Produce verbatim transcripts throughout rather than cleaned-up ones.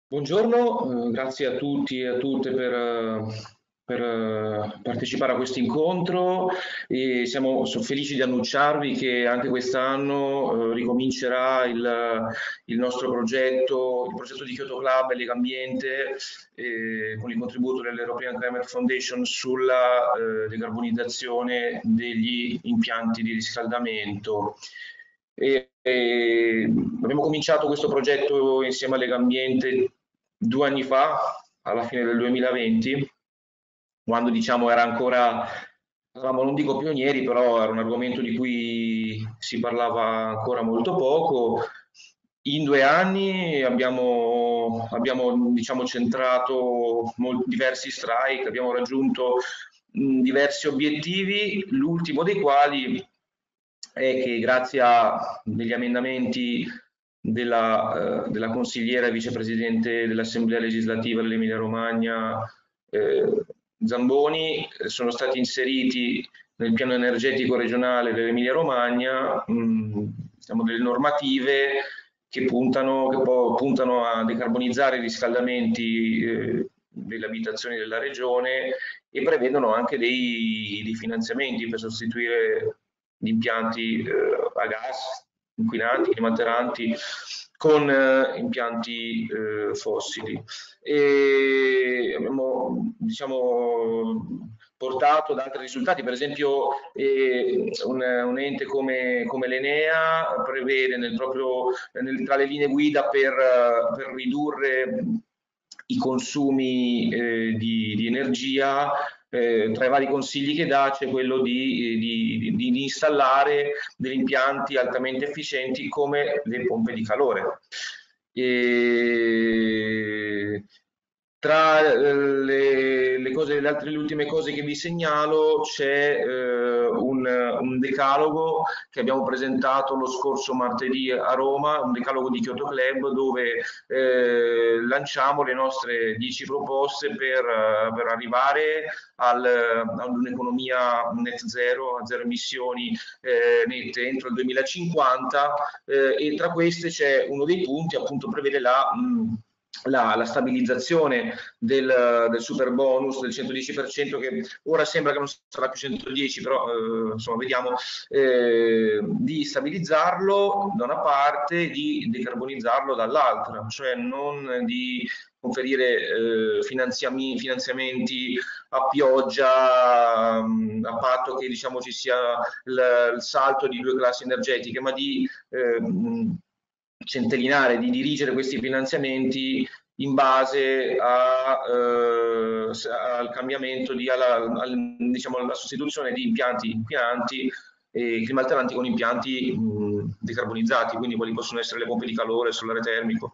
Buongiorno, eh, grazie a tutti e a tutte per, eh, per, eh, partecipare a questo incontro e siamo so- felici di annunciarvi che anche quest'anno eh, ricomincerà il, il nostro progetto, il progetto di Kyoto Club e Lega Ambiente eh, con il contributo dell'European Climate Foundation sulla eh, decarbonizzazione degli impianti di riscaldamento. E, e abbiamo cominciato questo progetto insieme a Legambiente due anni fa, alla fine del duemilaventi, quando diciamo era ancora, eravamo, non dico pionieri, però era un argomento di cui si parlava ancora molto poco. In due anni abbiamo, abbiamo diciamo, centrato molti, diversi strike, abbiamo raggiunto mh, diversi obiettivi, l'ultimo dei quali è che grazie a degli emendamenti della, eh, della consigliera e vicepresidente dell'Assemblea legislativa dell'Emilia Romagna eh, Zamboni eh, sono stati inseriti nel piano energetico regionale dell'Emilia Romagna mh, diciamo, delle normative che puntano, che poi puntano a decarbonizzare i riscaldamenti eh, delle abitazioni della regione e prevedono anche dei, dei finanziamenti per sostituire gli impianti eh, a gas, inquinanti, climalteranti, con eh, impianti eh, fossili. E abbiamo diciamo, portato ad altri risultati, per esempio eh, un, un, ente come, come l'Enea prevede nel proprio, nel, tra le linee guida per, per ridurre i consumi eh, di, di energia, eh, tra i vari consigli che dà c'è quello di, di, di, di installare degli impianti altamente efficienti come le pompe di calore. E tra le, le, cose, le altre le ultime cose che vi segnalo c'è eh, un, un decalogo che abbiamo presentato lo scorso martedì a Roma, un decalogo di Kyoto Club dove eh, lanciamo le nostre dieci proposte per, per arrivare al, ad un'economia net zero, a zero emissioni eh, nette entro il duemilacinquanta eh, e tra queste c'è uno dei punti appunto prevede la mh, La, la, stabilizzazione del, del super bonus del centodieci per cento che ora sembra che non sarà più centodieci però eh, insomma vediamo eh, di stabilizzarlo da una parte e di decarbonizzarlo dall'altra, cioè non di conferire eh, finanziamenti a pioggia mh, a patto che diciamo ci sia il, il salto di due classi energetiche, ma di eh, mh, centellinare, di dirigere questi finanziamenti in base a, eh, al cambiamento, di, alla, al, diciamo, alla sostituzione di impianti inquinanti e climalteranti con impianti mh, decarbonizzati, quindi quali possono essere le pompe di calore, il solare termico.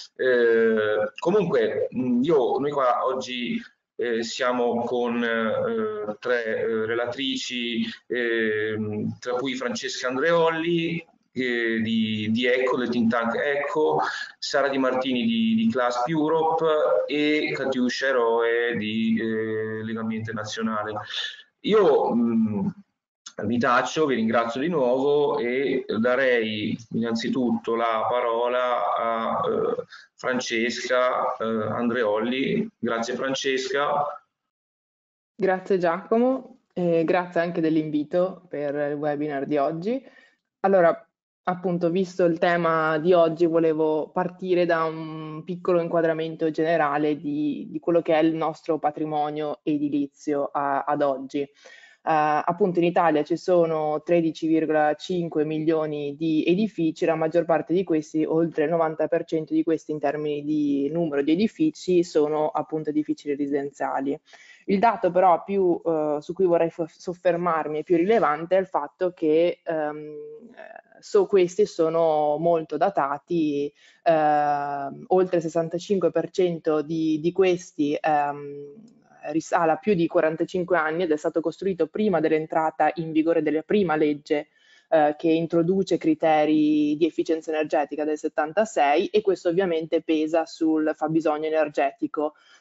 Eh, comunque, mh, io, noi qua oggi eh, siamo con eh, tre eh, relatrici, eh, tra cui Francesca Andreolli, eh, di, di ECHO, del think tank ECHO, Sara Di Martini di, di Clasp Europe e Catiuscia Eroe di eh, Lega Ambiente Nazionale. Io mh, vi taccio, vi ringrazio di nuovo e darei innanzitutto la parola a eh, Francesca eh, Andreolli. Grazie Francesca. Grazie Giacomo, e grazie anche dell'invito per il webinar di oggi. Allora, appunto, visto il tema di oggi, volevo partire da un piccolo inquadramento generale di, di quello che è il nostro patrimonio edilizio a, ad oggi. Uh, appunto in Italia ci sono tredici virgola cinque milioni di edifici, la maggior parte di questi, oltre il novanta per cento di questi in termini di numero di edifici, sono appunto edifici residenziali. Il dato però più uh, su cui vorrei soffermarmi e più rilevante è il fatto che um, so, questi sono molto datati, uh, oltre il sessantacinque per cento di, di questi um, risale a più di quarantacinque anni ed è stato costruito prima dell'entrata in vigore della prima legge eh, che introduce criteri di efficienza energetica del settantasei, e questo ovviamente pesa sul fabbisogno energetico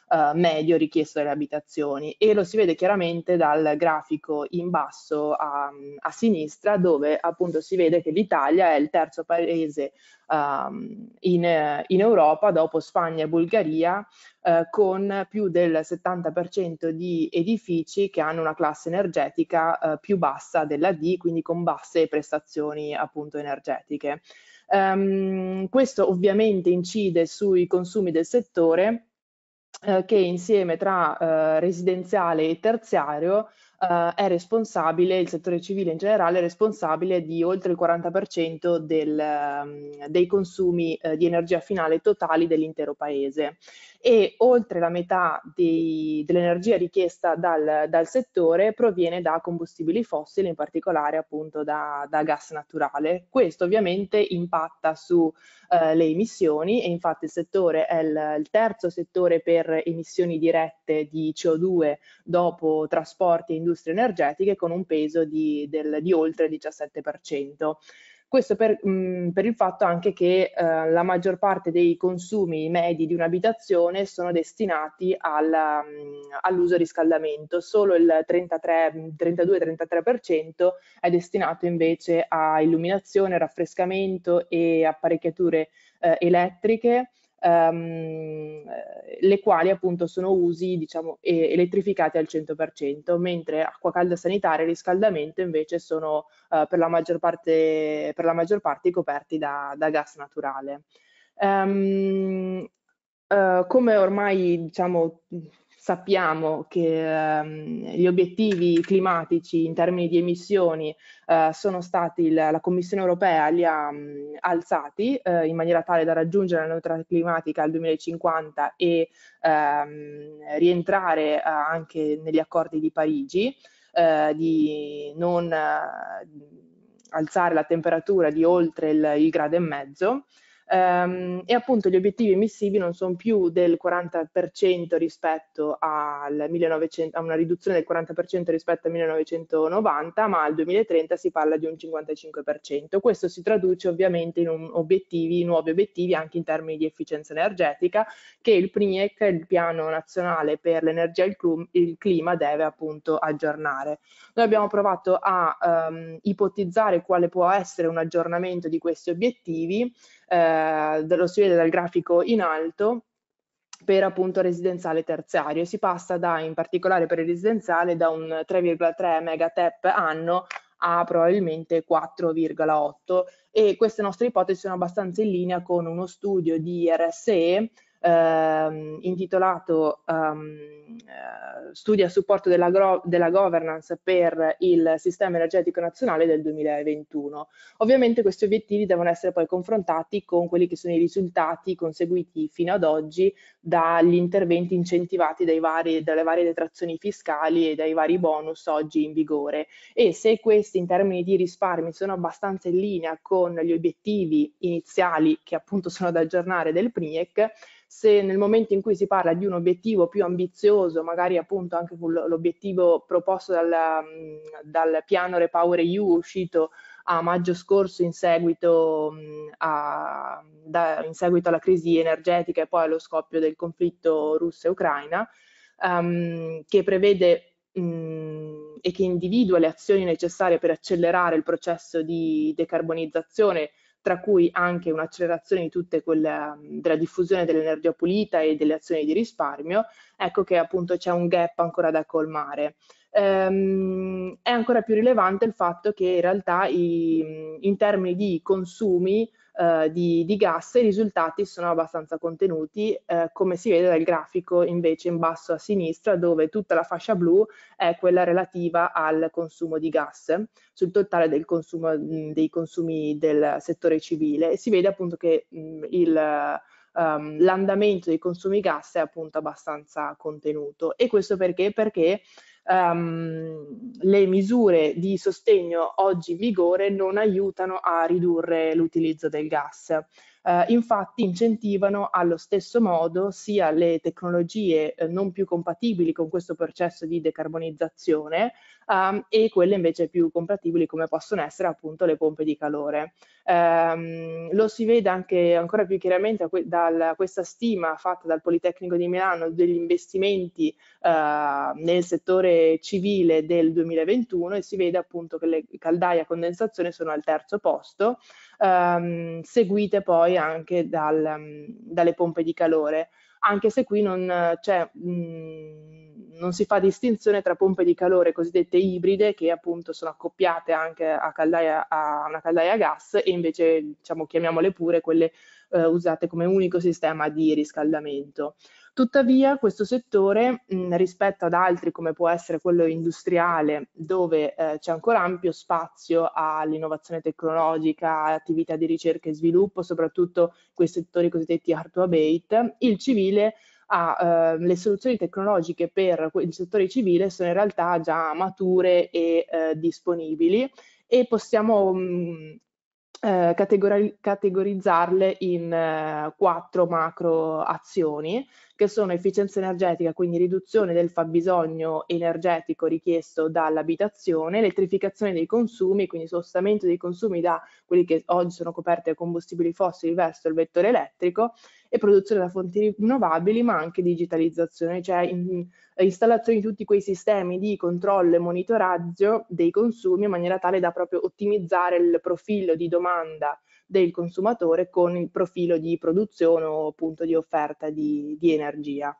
uh, medio richiesto dalle abitazioni, e lo si vede chiaramente dal grafico in basso a, a sinistra, dove appunto si vede che l'Italia è il terzo paese um, in, in Europa dopo Spagna e Bulgaria, Uh, con più del settanta per cento di edifici che hanno una classe energetica uh, più bassa della D, quindi con basse prestazioni appunto energetiche. Um, questo ovviamente incide sui consumi del settore, uh, che insieme tra uh, residenziale e terziario Uh, è responsabile, il settore civile in generale è responsabile di oltre il quaranta per cento del, um, dei consumi uh, di energia finale totali dell'intero paese, e oltre la metà dell'energia richiesta dal, dal settore proviene da combustibili fossili, in particolare appunto da, da gas naturale. Questo ovviamente impatta su uh, le emissioni, e infatti il settore è il, il terzo settore per emissioni dirette di C O due dopo trasporti e industrie energetiche, con un peso di, del, di oltre il diciassette per cento. Questo per, mh, per il fatto anche che eh, la maggior parte dei consumi medi di un'abitazione sono destinati all'uso riscaldamento, solo il trentadue trentatré per cento è destinato invece a illuminazione, raffrescamento e apparecchiature eh, elettriche, Um, le quali appunto sono usi, diciamo, elettrificati al cento per cento, mentre acqua calda sanitaria e riscaldamento invece sono uh, per la maggior parte, per la maggior parte coperti da, da gas naturale. Um, uh, come ormai diciamo sappiamo che um, gli obiettivi climatici in termini di emissioni uh, sono stati, la, la Commissione europea li ha um, alzati uh, in maniera tale da raggiungere la neutralità climatica al duemilacinquanta e um, rientrare uh, anche negli accordi di Parigi, uh, di non uh, alzare la temperatura di oltre il, il grado e mezzo. Um, e appunto gli obiettivi emissivi non sono più del quaranta per cento rispetto al millenovecento, a una riduzione del quaranta per cento rispetto al millenovecentonovanta, ma al duemilatrenta si parla di un cinquantacinque per cento. Questo si traduce ovviamente in un obiettivi, nuovi obiettivi anche in termini di efficienza energetica, che il PNIEC, il Piano Nazionale per l'Energia e il Clima, deve appunto aggiornare. Noi abbiamo provato a um, ipotizzare quale può essere un aggiornamento di questi obiettivi. Eh, lo si vede dal grafico in alto per appunto residenziale terziario, e si passa da, in particolare per il residenziale, da un tre virgola tre megatep anno a probabilmente quattro virgola otto, e queste nostre ipotesi sono abbastanza in linea con uno studio di R S E eh, intitolato um, Studi a supporto della, della governance per il sistema energetico nazionale del duemilaventuno. Ovviamente questi obiettivi devono essere poi confrontati con quelli che sono i risultati conseguiti fino ad oggi dagli interventi incentivati dai vari, dalle varie detrazioni fiscali e dai vari bonus oggi in vigore, e se questi in termini di risparmi sono abbastanza in linea con gli obiettivi iniziali, che appunto sono da aggiornare, del PNIEC, se nel momento in cui si parla di un obiettivo più ambizioso, magari appunto anche l'obiettivo proposto dal, dal piano Repower E U uscito a maggio scorso in seguito, a, da, in seguito alla crisi energetica e poi allo scoppio del conflitto russo e ucraina, um, che prevede mh, e che individua le azioni necessarie per accelerare il processo di decarbonizzazione, tra cui anche un'accelerazione di tutte quelle della diffusione dell'energia pulita e delle azioni di risparmio, ecco che appunto c'è un gap ancora da colmare. Ehm, è ancora più rilevante il fatto che in realtà i, in termini di consumi eh, di, di gas i risultati sono abbastanza contenuti, eh, come si vede dal grafico invece in basso a sinistra, dove tutta la fascia blu è quella relativa al consumo di gas sul totale del consumo, dei consumi del settore civile, e si vede appunto che mh, il Um, l'andamento dei consumi gas è appunto abbastanza contenuto. E questo perché? Perché um, le misure di sostegno oggi in vigore non aiutano a ridurre l'utilizzo del gas. Eh, infatti incentivano allo stesso modo sia le tecnologie eh, non più compatibili con questo processo di decarbonizzazione um, e quelle invece più compatibili come possono essere appunto le pompe di calore. Um, lo si vede anche ancora più chiaramente da questa stima fatta dal Politecnico di Milano degli investimenti uh, nel settore civile del duemilaventuno e si vede appunto che le caldaie a condensazione sono al terzo posto, um, seguite poi anche dal, um, dalle pompe di calore, anche se qui non c'è non si fa distinzione tra pompe di calore cosiddette ibride, che appunto sono accoppiate anche a, caldaia, a una caldaia a gas, e invece diciamo chiamiamole pure quelle eh, usate come unico sistema di riscaldamento. Tuttavia questo settore mh, rispetto ad altri come può essere quello industriale, dove eh, c'è ancora ampio spazio all'innovazione tecnologica, attività di ricerca e sviluppo, soprattutto quei settori cosiddetti hard to abate, il civile ha, eh, le soluzioni tecnologiche per il settore civile sono in realtà già mature e eh, disponibili e possiamo mh, eh, categori categorizzarle in eh, quattro macro azioni, che sono efficienza energetica, quindi riduzione del fabbisogno energetico richiesto dall'abitazione, elettrificazione dei consumi, quindi spostamento dei consumi da quelli che oggi sono coperti da combustibili fossili verso il vettore elettrico, e produzione da fonti rinnovabili, ma anche digitalizzazione, cioè in, installazione di tutti quei sistemi di controllo e monitoraggio dei consumi in maniera tale da proprio ottimizzare il profilo di domanda del consumatore con il profilo di produzione o appunto di offerta di, di energia.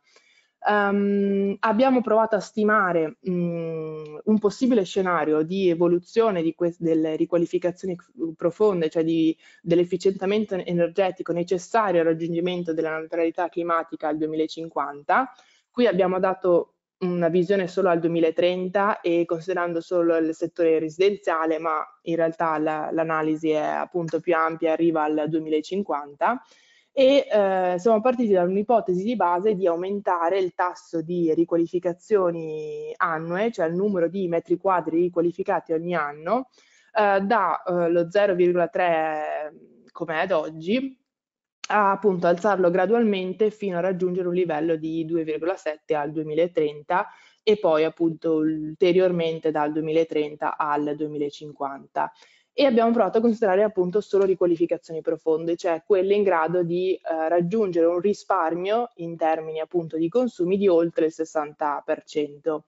Um, abbiamo provato a stimare um, un possibile scenario di evoluzione di delle riqualificazioni profonde, cioè di, dell'efficientamento energetico necessario al raggiungimento della neutralità climatica al duemilacinquanta. Qui abbiamo dato una visione solo al duemilatrenta e considerando solo il settore residenziale, ma in realtà l'analisi è appunto più ampia, arriva al duemilacinquanta. E eh, siamo partiti da un'ipotesi di base di aumentare il tasso di riqualificazioni annue, cioè il numero di metri quadri riqualificati ogni anno, eh, da eh, lo zero virgola tre come è ad oggi, a appunto alzarlo gradualmente fino a raggiungere un livello di due virgola sette al duemilatrenta e poi appunto ulteriormente dal duemilatrenta al duemilacinquanta. E abbiamo provato a considerare appunto solo riqualificazioni profonde, cioè quelle in grado di eh, raggiungere un risparmio in termini appunto di consumi di oltre il sessanta per cento.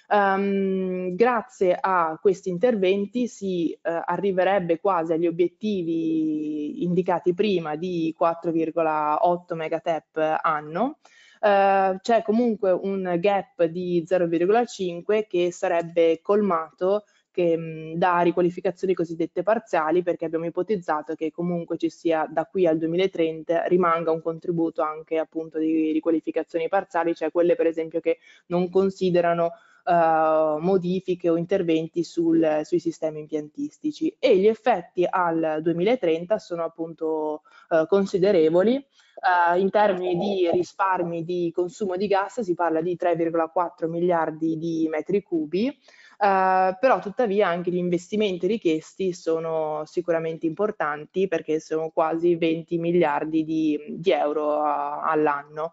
Um, grazie a questi interventi si uh, arriverebbe quasi agli obiettivi indicati prima di quattro virgola otto megatep anno. Uh, c'è comunque un gap di zero virgola cinque che sarebbe colmato che, mh, da riqualificazioni cosiddette parziali, perché abbiamo ipotizzato che comunque ci sia da qui al duemilatrenta rimanga un contributo anche appunto di riqualificazioni parziali, cioè quelle per esempio che non considerano Uh, modifiche o interventi sul, sui sistemi impiantistici, e gli effetti al duemilatrenta sono appunto uh, considerevoli. Uh, in termini di risparmi di consumo di gas si parla di tre virgola quattro miliardi di metri cubi, Uh, però tuttavia anche gli investimenti richiesti sono sicuramente importanti, perché sono quasi venti miliardi di, di euro uh, all'anno,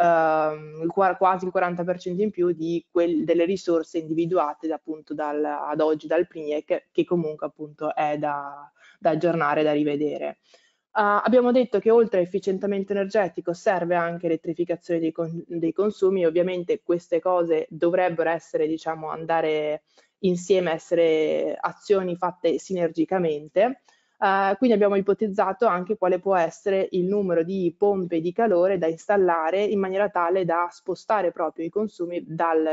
uh, quasi il quaranta per cento in più di quel, delle risorse individuate da, appunto dal, ad oggi dal P N I E C, che comunque appunto è da, da aggiornare, da rivedere. Uh, abbiamo detto che oltre a efficientamento energetico serve anche elettrificazione dei, con dei consumi. Ovviamente queste cose dovrebbero essere, diciamo, andare insieme, essere azioni fatte sinergicamente. Uh, quindi abbiamo ipotizzato anche quale può essere il numero di pompe di calore da installare in maniera tale da spostare proprio i consumi dal,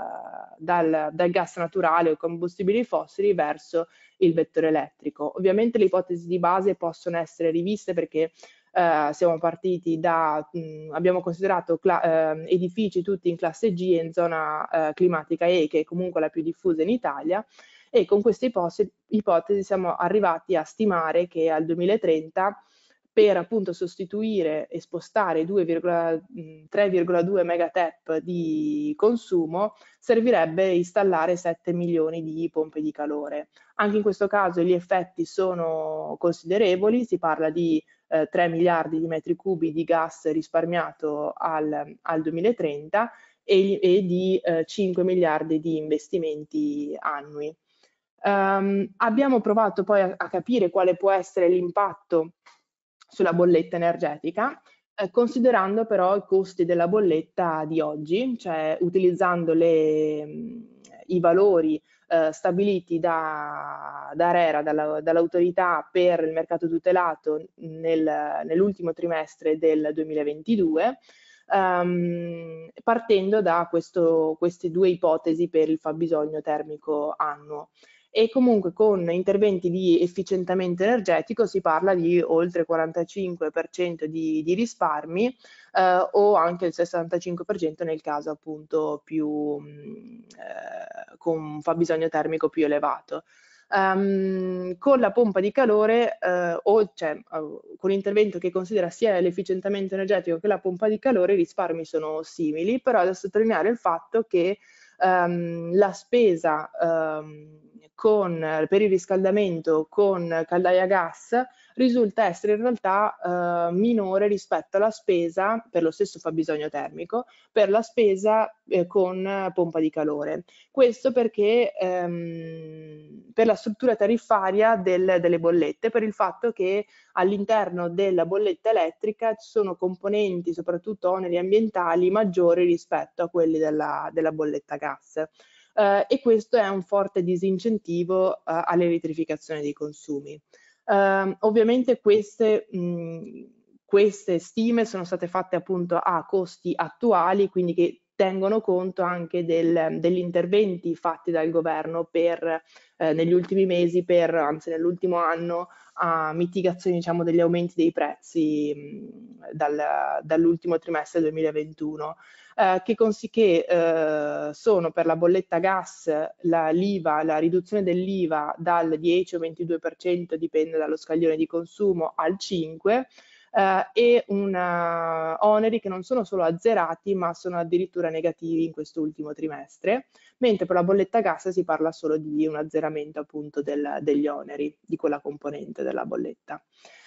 dal, dal gas naturale o combustibili fossili verso il vettore elettrico. Ovviamente le ipotesi di base possono essere riviste, perché eh, siamo partiti da, mh, abbiamo considerato eh, edifici tutti in classe G e in zona eh, climatica E, che è comunque la più diffusa in Italia, e con queste ipotesi, ipotesi siamo arrivati a stimare che al duemilatrenta, per appunto sostituire e spostare tre virgola due megatep di consumo, servirebbe installare sette milioni di pompe di calore. Anche in questo caso gli effetti sono considerevoli, si parla di eh, tre miliardi di metri cubi di gas risparmiato al, al duemilatrenta e, e di eh, cinque miliardi di investimenti annui. Um, abbiamo provato poi a, a capire quale può essere l'impatto sulla bolletta energetica, eh, considerando però i costi della bolletta di oggi, cioè utilizzando le, i valori eh, stabiliti da, da ARERA, dalla, dall'autorità per il mercato tutelato nel, nell'ultimo trimestre del duemilaventidue, um, partendo da questo, queste due ipotesi per il fabbisogno termico annuo. E comunque con interventi di efficientamento energetico si parla di oltre il quarantacinque per cento di, di risparmi eh, o anche il sessantacinque per cento nel caso appunto più eh, con un fabbisogno termico più elevato. Um, con la pompa di calore uh, o cioè, uh, con l'intervento che considera sia l'efficientamento energetico che la pompa di calore i risparmi sono simili, però è da sottolineare il fatto che um, la spesa um, con, per il riscaldamento con caldaia a gas risulta essere in realtà uh, minore rispetto alla spesa per lo stesso fabbisogno termico per la spesa eh, con pompa di calore. Questo perché ehm, per la struttura tariffaria del, delle bollette, per il fatto che all'interno della bolletta elettrica ci sono componenti, soprattutto oneri ambientali, maggiori rispetto a quelli della, della bolletta gas. Uh, e questo è un forte disincentivo uh, all'elettrificazione dei consumi. Uh, ovviamente queste, mh, queste stime sono state fatte appunto a costi attuali, quindi che tengono conto anche del, degli interventi fatti dal governo per, eh, negli ultimi mesi, per, anzi nell'ultimo anno, a mitigazione diciamo, degli aumenti dei prezzi mh, dal, dall'ultimo trimestre duemilaventuno. Eh, che, che eh, sono per la bolletta gas l'I V A, la riduzione dell'I V A dal dieci o ventidue per cento, dipende dallo scaglione di consumo, al cinque per cento, Uh, e una, oneri che non sono solo azzerati ma sono addirittura negativi in quest'ultimo trimestre, mentre per la bolletta gas si parla solo di un azzeramento appunto del, degli oneri di quella componente della bolletta.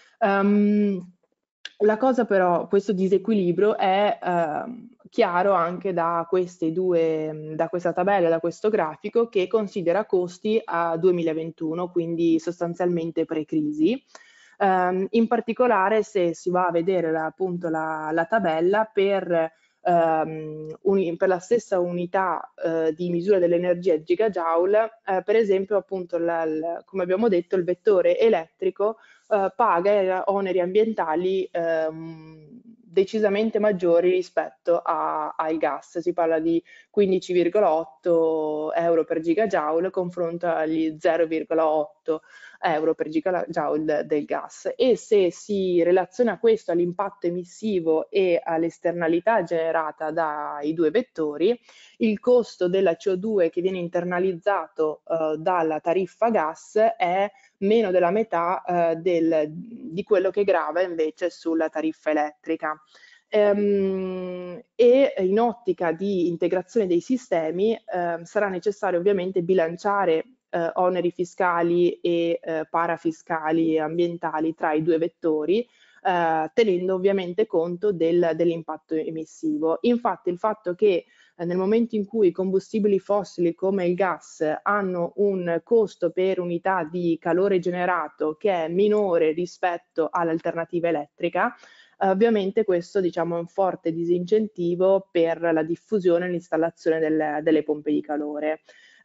Um, la cosa però, questo disequilibrio è uh, chiaro anche da queste due, da questa tabella, da questo grafico che considera costi a duemilaventuno, quindi sostanzialmente pre-crisi. Um, in particolare se si va a vedere la, appunto la, la tabella per, um, un, per la stessa unità uh, di misura dell'energia gigajoule, uh, per esempio appunto la, la, come abbiamo detto il vettore elettrico uh, paga oneri ambientali um, decisamente maggiori rispetto a, al gas, si parla di quindici virgola otto euro per gigajoule confronto agli zero virgola otto euro per gigajoule del gas, e se si relaziona questo all'impatto emissivo e all'esternalità generata dai due vettori, il costo della C O due che viene internalizzato uh, dalla tariffa gas è meno della metà uh, del, di quello che grava invece sulla tariffa elettrica. Um, e in ottica di integrazione dei sistemi uh, sarà necessario ovviamente bilanciare Uh, oneri fiscali e uh, parafiscali e ambientali tra i due vettori, uh, tenendo ovviamente conto del, dell'impatto emissivo. Infatti il fatto che uh, nel momento in cui i combustibili fossili come il gas hanno un costo per unità di calore generato che è minore rispetto all'alternativa elettrica, Uh, ovviamente questo diciamo, è un forte disincentivo per la diffusione e l'installazione del, delle pompe di calore.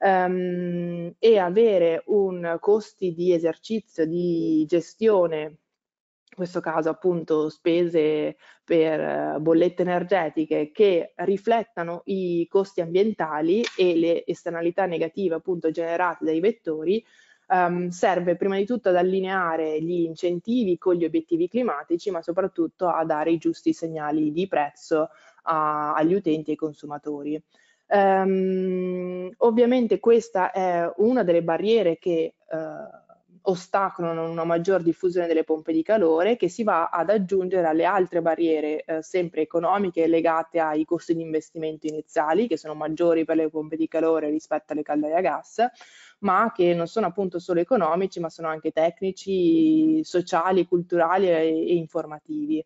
Um, e avere un costi di esercizio, di gestione, in questo caso appunto spese per uh, bollette energetiche che riflettano i costi ambientali e le esternalità negative appunto generate dai vettori, Um, serve prima di tutto ad allineare gli incentivi con gli obiettivi climatici, ma soprattutto a dare i giusti segnali di prezzo a, agli utenti e ai consumatori. Um, ovviamente questa è una delle barriere che uh, ostacolano una maggior diffusione delle pompe di calore, che si va ad aggiungere alle altre barriere eh, sempre economiche legate ai costi di investimento iniziali, che sono maggiori per le pompe di calore rispetto alle caldaie a gas, ma che non sono appunto solo economici, ma sono anche tecnici, sociali, culturali e, e informativi.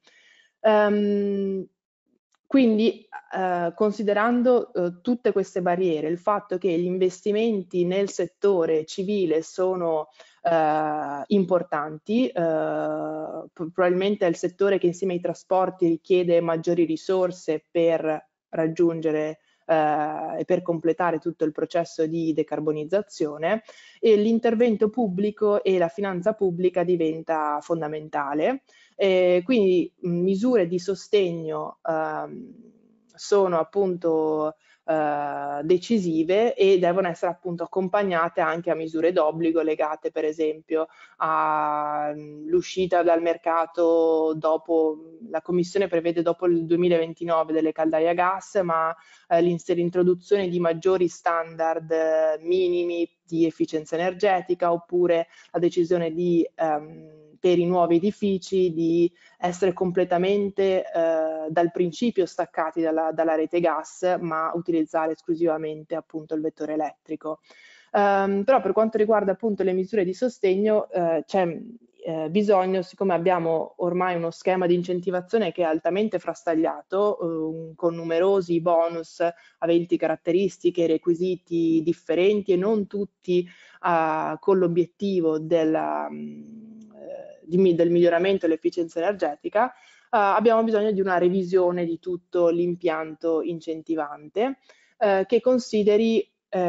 Um, quindi, eh, considerando eh, tutte queste barriere, il fatto che gli investimenti nel settore civile sono eh, importanti, eh, probabilmente è il settore che insieme ai trasporti richiede maggiori risorse per raggiungere eh, e per completare tutto il processo di decarbonizzazione, e l'intervento pubblico e la finanza pubblica diventa fondamentale. Eh, quindi mh, misure di sostegno ehm, sono appunto eh, decisive e devono essere appunto accompagnate anche a misure d'obbligo legate per esempio all'uscita dal mercato dopo, la Commissione prevede dopo il duemilaventinove delle caldaie a gas, ma eh, l'introduzione di maggiori standard eh, minimi di efficienza energetica, oppure la decisione di ehm, per i nuovi edifici di essere completamente eh, dal principio staccati dalla, dalla rete gas, ma utilizzare esclusivamente appunto il vettore elettrico. Um, però per quanto riguarda appunto le misure di sostegno eh, c'è eh, bisogno, siccome abbiamo ormai uno schema di incentivazione che è altamente frastagliato, eh, con numerosi bonus aventi caratteristiche e requisiti differenti e non tutti uh, con l'obiettivo della um, di, del miglioramento dell'efficienza energetica, uh, abbiamo bisogno di una revisione di tutto l'impianto incentivante uh, che consideri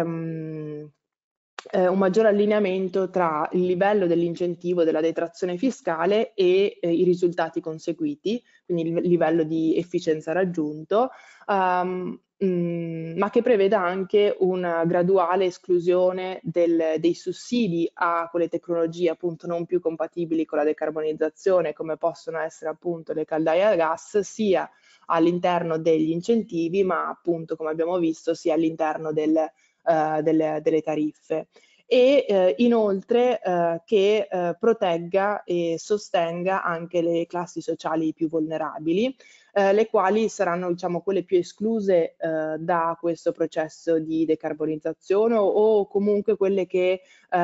um, eh, un maggior allineamento tra il livello dell'incentivo della detrazione fiscale e eh, i risultati conseguiti, quindi il livello di efficienza raggiunto, um, mh, ma che preveda anche una graduale esclusione del, dei sussidi a quelle tecnologie appunto non più compatibili con la decarbonizzazione, come possono essere appunto le caldaie a gas, sia all'interno degli incentivi, ma appunto come abbiamo visto sia all'interno del Uh, delle, delle tariffe, e uh, inoltre uh, che uh, protegga e sostenga anche le classi sociali più vulnerabili, uh, le quali saranno diciamo quelle più escluse uh, da questo processo di decarbonizzazione, o, o comunque quelle che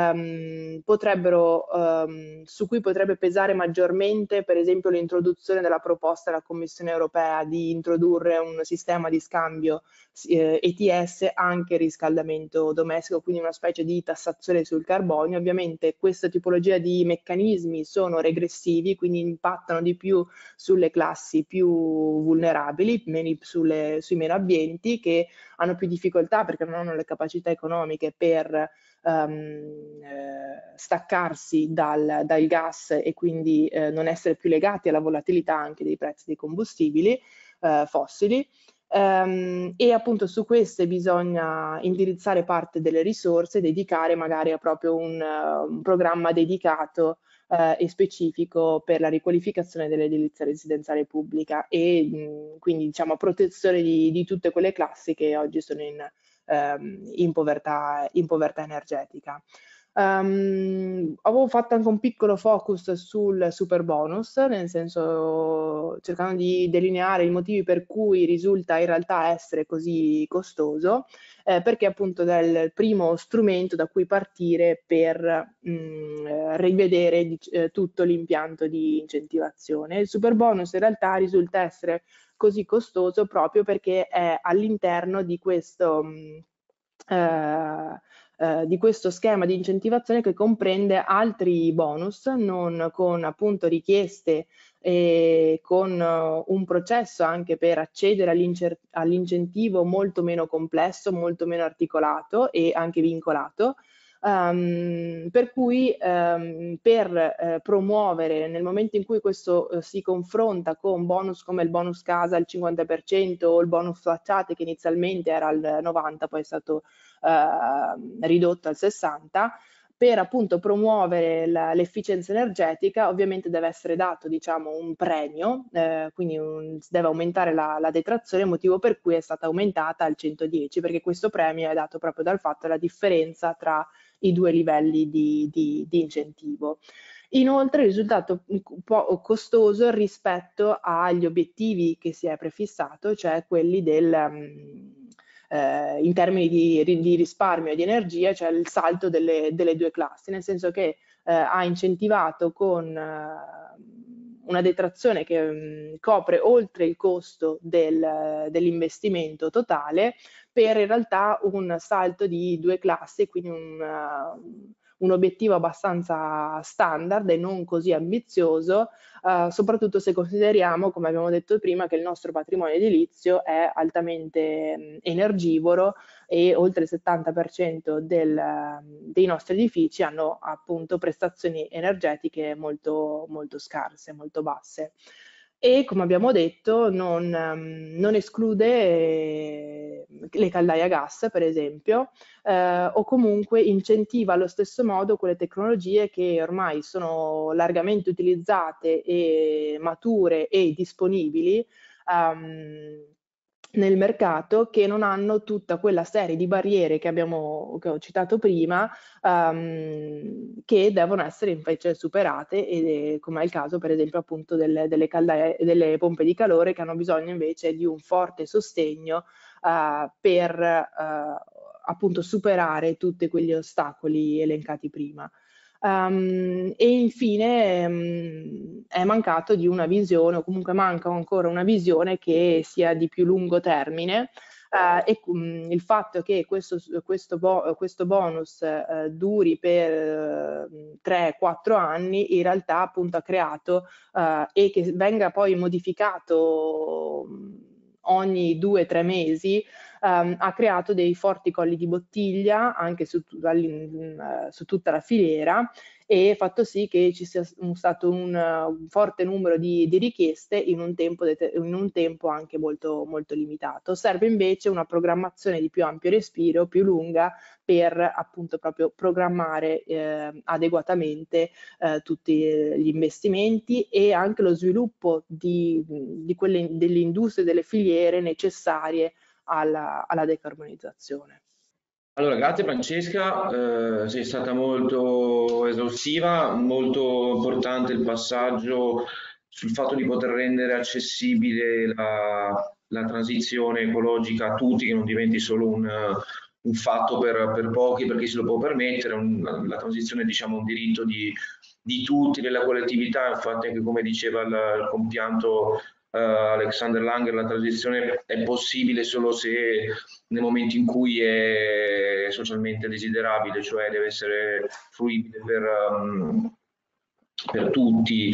um, potrebbero um, su cui potrebbe pesare maggiormente per esempio l'introduzione della proposta della Commissione europea di introdurre un sistema di scambio eh, E T S anche riscaldamento domestico, quindi una specie di tassazione sul carbonio. Ovviamente questa tipologia di meccanismi sono regressivi, quindi impattano di più sulle classi più vulnerabili, meno, sulle, sui meno abbienti, che hanno più difficoltà perché non hanno le capacità economiche per um, eh, staccarsi dal, dal gas e quindi eh, non essere più legati alla volatilità anche dei prezzi dei combustibili eh, fossili. Um, e appunto su queste bisogna indirizzare parte delle risorse, dedicare magari a proprio un, uh, un programma dedicato uh, e specifico per la riqualificazione dell'edilizia residenziale pubblica e mh, quindi diciamo protezione di, di tutte quelle classi che oggi sono in, um, in, povertà, in povertà energetica. Um, avevo fatto anche un piccolo focus sul super bonus, nel senso cercando di delineare i motivi per cui risulta in realtà essere così costoso, eh, perché appunto è il primo strumento da cui partire per mh, rivedere eh, tutto l'impianto di incentivazione. Il super bonus in realtà risulta essere così costoso proprio perché è all'interno di questo mh, eh, eh, di questo schema di incentivazione che comprende altri bonus, non con appunto richieste e con uh, un processo anche per accedere all'incentivo molto meno complesso, molto meno articolato e anche vincolato. Um, per cui um, per eh, promuovere nel momento in cui questo eh, si confronta con bonus come il bonus casa al cinquanta per cento o il bonus facciate che inizialmente era al novanta per cento, poi è stato eh, ridotto al sessanta per cento, per appunto promuovere l'efficienza energetica ovviamente deve essere dato, diciamo, un premio, eh, quindi un, deve aumentare la, la detrazione, motivo per cui è stata aumentata al centodieci, perché questo premio è dato proprio dal fatto della differenza tra i due livelli di, di, di incentivo. Inoltre è risultato un po' costoso rispetto agli obiettivi che si è prefissato, cioè quelli del... Um, eh, in termini di, di risparmio di energia, cioè il salto delle, delle due classi, nel senso che eh, ha incentivato con eh, una detrazione che mh, copre oltre il costo del, dell'investimento totale, per in realtà un salto di due classi, quindi un, uh, un obiettivo abbastanza standard e non così ambizioso, uh, soprattutto se consideriamo, come abbiamo detto prima, che il nostro patrimonio edilizio è altamente mh, energivoro e oltre il settanta per cento del, dei nostri edifici hanno appunto prestazioni energetiche molto, molto scarse, molto basse. E come abbiamo detto non, non esclude eh, le caldaie a gas, per esempio, eh, o comunque incentiva allo stesso modo quelle tecnologie che ormai sono largamente utilizzate e mature e disponibili um, nel mercato, che non hanno tutta quella serie di barriere che abbiamo che ho citato prima, um, che devono essere invece superate, ed, come è il caso per esempio appunto delle, delle, caldaie, delle pompe di calore, che hanno bisogno invece di un forte sostegno uh, per uh, appunto superare tutti quegli ostacoli elencati prima. Um, e infine um, è mancato di una visione, o comunque manca ancora una visione che sia di più lungo termine, uh, e um, il fatto che questo, questo, bo questo bonus uh, duri per uh, tre quattro anni in realtà appunto ha creato uh, e che venga poi modificato ogni due o tre mesi, um, ha creato dei forti colli di bottiglia anche su, uh, su tutta la filiera, e fatto sì che ci sia stato un, un forte numero di, di richieste in un tempo, in un tempo anche molto, molto limitato. Serve invece una programmazione di più ampio respiro, più lunga, per appunto proprio programmare eh, adeguatamente eh, tutti gli investimenti e anche lo sviluppo di, di quelle, delle industrie, delle filiere necessarie alla, alla decarbonizzazione. Allora, grazie Francesca, eh, sei stata molto esaustiva, molto importante il passaggio sul fatto di poter rendere accessibile la, la transizione ecologica a tutti, che non diventi solo un, un fatto per, per pochi, per chi se lo può permettere. Un, la transizione, diciamo, un diritto di, di tutti, della collettività. Infatti, anche come diceva il, il compianto Uh, Alexander Langer, la transizione è possibile solo se nel momento in cui è socialmente desiderabile, cioè deve essere fruibile per, um, per tutti.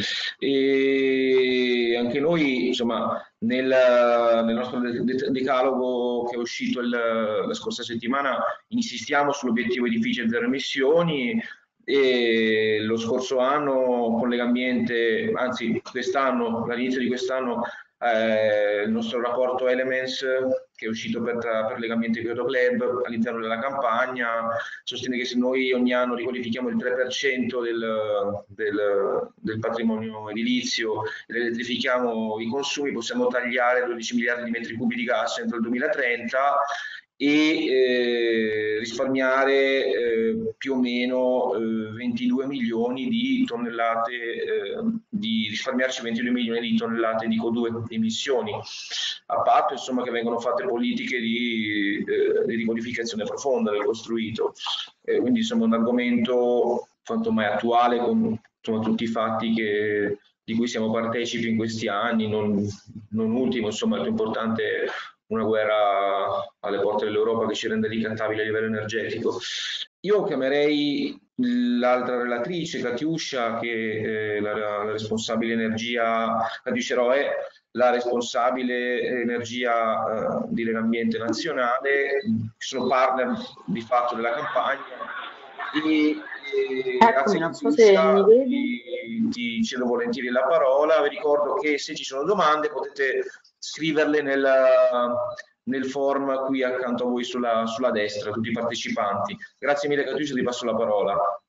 E anche noi, insomma, nel, nel nostro decalogo che è uscito il, la scorsa settimana, insistiamo sull'obiettivo edificio zero emissioni. E lo scorso anno con Legambiente, anzi quest'anno, all'inizio di quest'anno, eh, il nostro rapporto Elements, che è uscito per, per Legambiente Kyoto Club all'interno della campagna, sostiene che se noi ogni anno riqualifichiamo il tre per cento del, del, del patrimonio edilizio ed elettrifichiamo i consumi, possiamo tagliare dodici miliardi di metri cubi di gas entro il duemilatrenta e eh, risparmiare eh, più o meno eh, ventidue milioni di tonnellate, eh, di risparmiarci ventidue milioni di tonnellate di C O due emissioni, a patto insomma che vengono fatte politiche di, eh, di riqualificazione profonda del costruito. Eh, quindi insomma un argomento quanto mai attuale, con insomma, tutti i fatti che, di cui siamo partecipi in questi anni, non, non ultimo insomma il più importante, una guerra alle porte dell'Europa che ci rende ricattabili a livello energetico. Io chiamerei l'altra relatrice, Katiuscia, che è la, la responsabile energia, Katiuscia Roe, la responsabile energia uh, di Legambiente Nazionale, sono partner di fatto della campagna. E, e grazie non so se mi vedi. Ti, ti cedo volentieri la parola. Vi ricordo che se ci sono domande potete scriverle nel, nel form qui accanto a voi sulla, sulla destra, tutti i partecipanti. Grazie mille Katiuscia, ti passo la parola.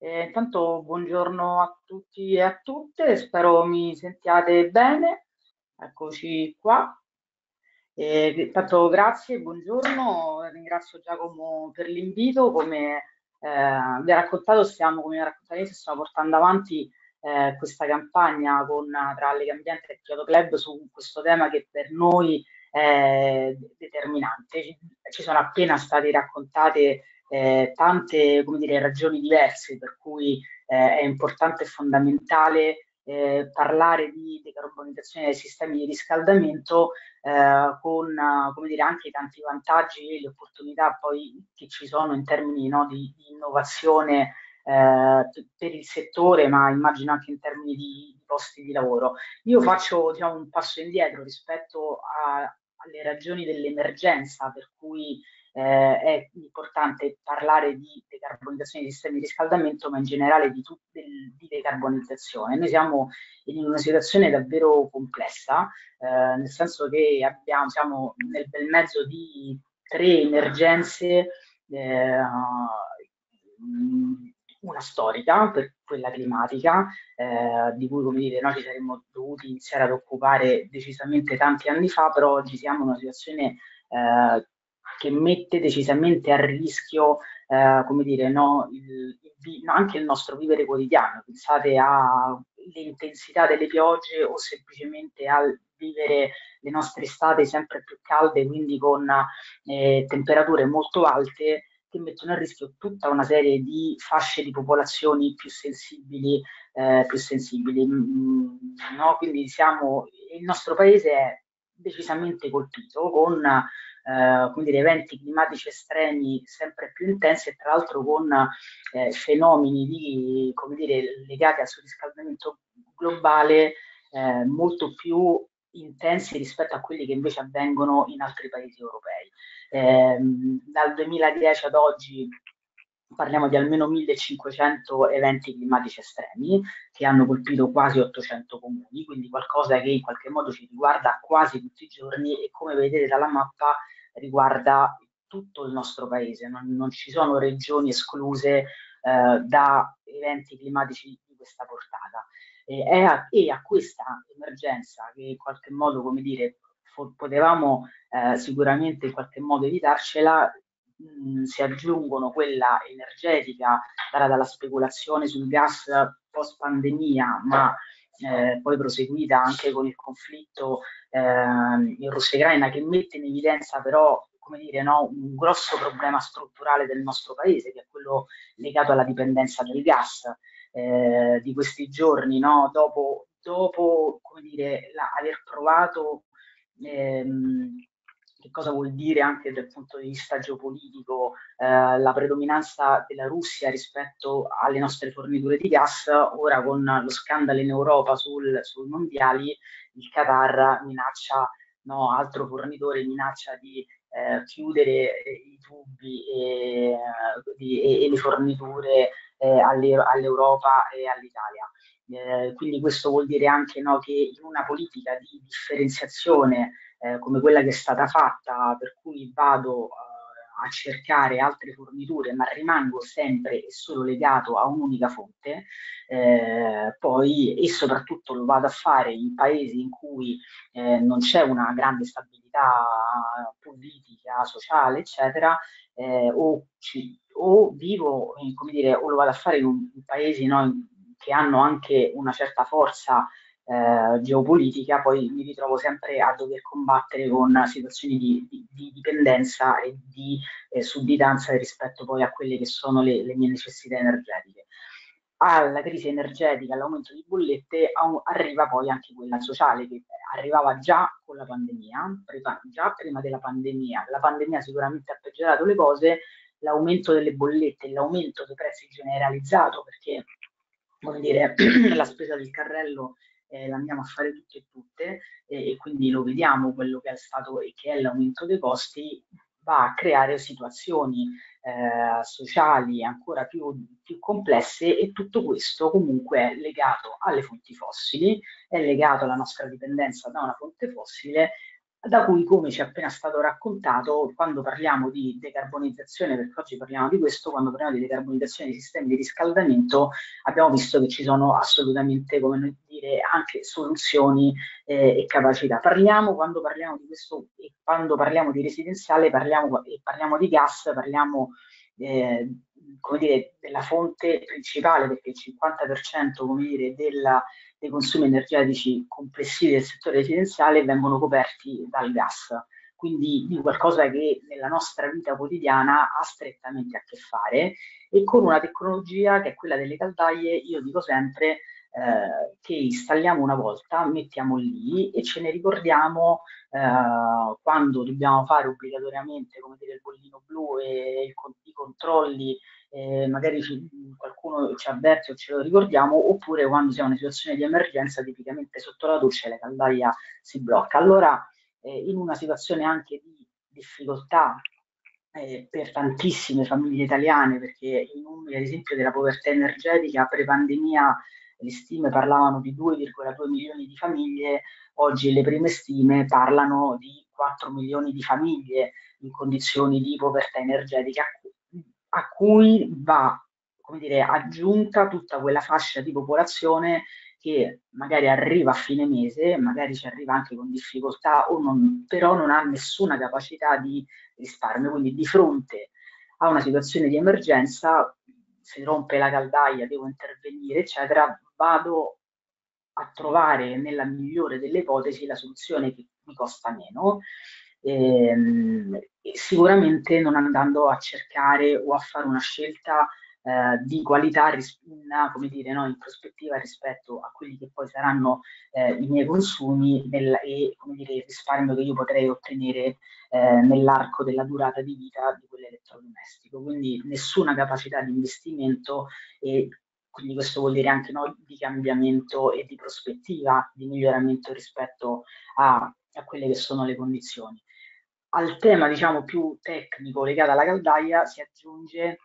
Eh, intanto buongiorno a tutti e a tutte, spero mi sentiate bene. Eccoci qua. Eh, intanto grazie, buongiorno, ringrazio Giacomo per l'invito. Come eh, vi ha raccontato, stiamo, come vi ha raccontato all'inizio, stiamo portando avanti eh, questa campagna con, tra Lega Ambiente e Kyoto Club su questo tema che per noi è determinante. Ci, ci sono appena state raccontate eh, tante, come dire, ragioni diverse per cui eh, è importante e fondamentale eh, parlare di decarbonizzazione dei sistemi di riscaldamento eh, con eh, come dire, anche i tanti vantaggi e le opportunità poi che ci sono in termini, no, di, di innovazione eh, per il settore, ma immagino anche in termini di, di posti di lavoro. Io faccio, diciamo, un passo indietro rispetto a- alle ragioni dell'emergenza per cui eh, è importante parlare di decarbonizzazione dei sistemi di riscaldamento, ma in generale di, tut- del- di decarbonizzazione. Noi siamo in una situazione davvero complessa, eh, nel senso che abbiamo, siamo nel bel mezzo di tre emergenze, eh, una storica, per quella climatica, eh, di cui, come dire, noi ci saremmo dovuti iniziare ad occupare decisamente tanti anni fa, però oggi siamo in una situazione eh, che mette decisamente a rischio, eh, come dire, no, il, il, no, anche il nostro vivere quotidiano. Pensate all'intensità delle piogge o semplicemente al vivere le nostre estati sempre più calde, quindi con eh, temperature molto alte che mettono a rischio tutta una serie di fasce di popolazioni più sensibili, eh, più sensibili. Mm, no? Quindi siamo, il nostro paese è decisamente colpito con eh, come dire, eventi climatici estremi sempre più intensi e tra l'altro con eh, fenomeni di, come dire, legati al surriscaldamento globale eh, molto più intensi rispetto a quelli che invece avvengono in altri paesi europei. Eh, dal duemiladieci ad oggi parliamo di almeno millecinquecento eventi climatici estremi che hanno colpito quasi ottocento comuni, quindi qualcosa che in qualche modo ci riguarda quasi tutti i giorni e come vedete dalla mappa riguarda tutto il nostro paese, non, non ci sono regioni escluse eh, da eventi climatici di questa portata. E, a, e a questa emergenza che in qualche modo, come dire, potevamo eh, sicuramente in qualche modo evitarcela, mh, si aggiungono quella energetica data dalla speculazione sul gas post pandemia, ma eh, poi proseguita anche con il conflitto eh, in Russia e Ucraina, che mette in evidenza però, come dire, no, un grosso problema strutturale del nostro paese, che è quello legato alla dipendenza del gas. Eh, di questi giorni, no? dopo, dopo come dire, la, aver provato ehm, che cosa vuol dire anche dal punto di vista geopolitico eh, la predominanza della Russia rispetto alle nostre forniture di gas. Ora con lo scandalo in Europa sul, sui mondiali, il Qatar minaccia, no, altro fornitore minaccia di eh, chiudere eh, i tubi e, di, e, e le forniture eh, alle, all'Europa e all'Italia. Eh, quindi questo vuol dire anche, no, che in una politica di differenziazione eh, come quella che è stata fatta, per cui vado eh, a cercare altre forniture, ma rimango sempre e solo legato a un'unica fonte, eh, poi e soprattutto lo vado a fare in paesi in cui eh, non c'è una grande stabilità politica, sociale, eccetera, eh, o, ci, o vivo, in, come dire, o lo vado a fare in, un, in paesi, no, in, che hanno anche una certa forza eh, geopolitica, poi mi ritrovo sempre a dover combattere con situazioni di, di, di dipendenza e di eh, sudditanza rispetto poi a quelle che sono le, le mie necessità energetiche. Alla crisi energetica, all'aumento di bollette, a- arriva poi anche quella sociale che arrivava già con la pandemia, prima, già prima della pandemia. La pandemia sicuramente ha peggiorato le cose, l'aumento delle bollette, l'aumento dei prezzi generalizzato, perché come dire, la spesa del carrello eh, l'andiamo a fare tutte e tutte e, e quindi lo vediamo quello che è stato e che è l'aumento dei costi va a creare situazioni eh, sociali ancora più, più complesse e tutto questo comunque è legato alle fonti fossili, è legato alla nostra dipendenza da una fonte fossile da cui, come ci è appena stato raccontato, quando parliamo di decarbonizzazione, perché oggi parliamo di questo, quando parliamo di decarbonizzazione dei sistemi di riscaldamento, abbiamo visto che ci sono assolutamente, come noi dire, anche soluzioni eh, e capacità. Parliamo, quando parliamo di questo, e quando parliamo di residenziale, parliamo, e parliamo di gas, parliamo eh, come dire, della fonte principale, perché il cinquanta per cento come dire, della dei consumi energetici complessivi del settore residenziale vengono coperti dal gas, quindi di qualcosa che nella nostra vita quotidiana ha strettamente a che fare, e con una tecnologia che è quella delle caldaie. Io dico sempre eh, che installiamo una volta, mettiamo lì e ce ne ricordiamo eh, quando dobbiamo fare obbligatoriamente, come dire, il bollino blu e il, i controlli, eh, magari ci, qualcuno ci avverte o ce lo ricordiamo, oppure quando siamo in una situazione di emergenza, tipicamente sotto la doccia la caldaia si blocca. Allora, eh, in una situazione anche di difficoltà eh, per tantissime famiglie italiane, perché i numeri, ad esempio, della povertà energetica pre-pandemia, le stime parlavano di due virgola due milioni di famiglie, oggi le prime stime parlano di quattro milioni di famiglie in condizioni di povertà energetica, a cui va, come dire, aggiunta tutta quella fascia di popolazione che magari arriva a fine mese, magari ci arriva anche con difficoltà, o non, però non ha nessuna capacità di risparmio. Quindi di fronte a una situazione di emergenza, si rompe la caldaia, devo intervenire, eccetera, vado a trovare nella migliore delle ipotesi la soluzione che mi costa meno, ehm, e sicuramente non andando a cercare o a fare una scelta eh, di qualità in, come dire, no, in prospettiva rispetto a quelli che poi saranno eh, i miei consumi nel, e come dire, il risparmio che io potrei ottenere eh, nell'arco della durata di vita di quell'elettrodomestico. Quindi nessuna capacità di investimento, e quindi questo vuol dire anche no, di cambiamento e di prospettiva di miglioramento rispetto a, a quelle che sono le condizioni. Al tema, diciamo, più tecnico legato alla caldaia si aggiunge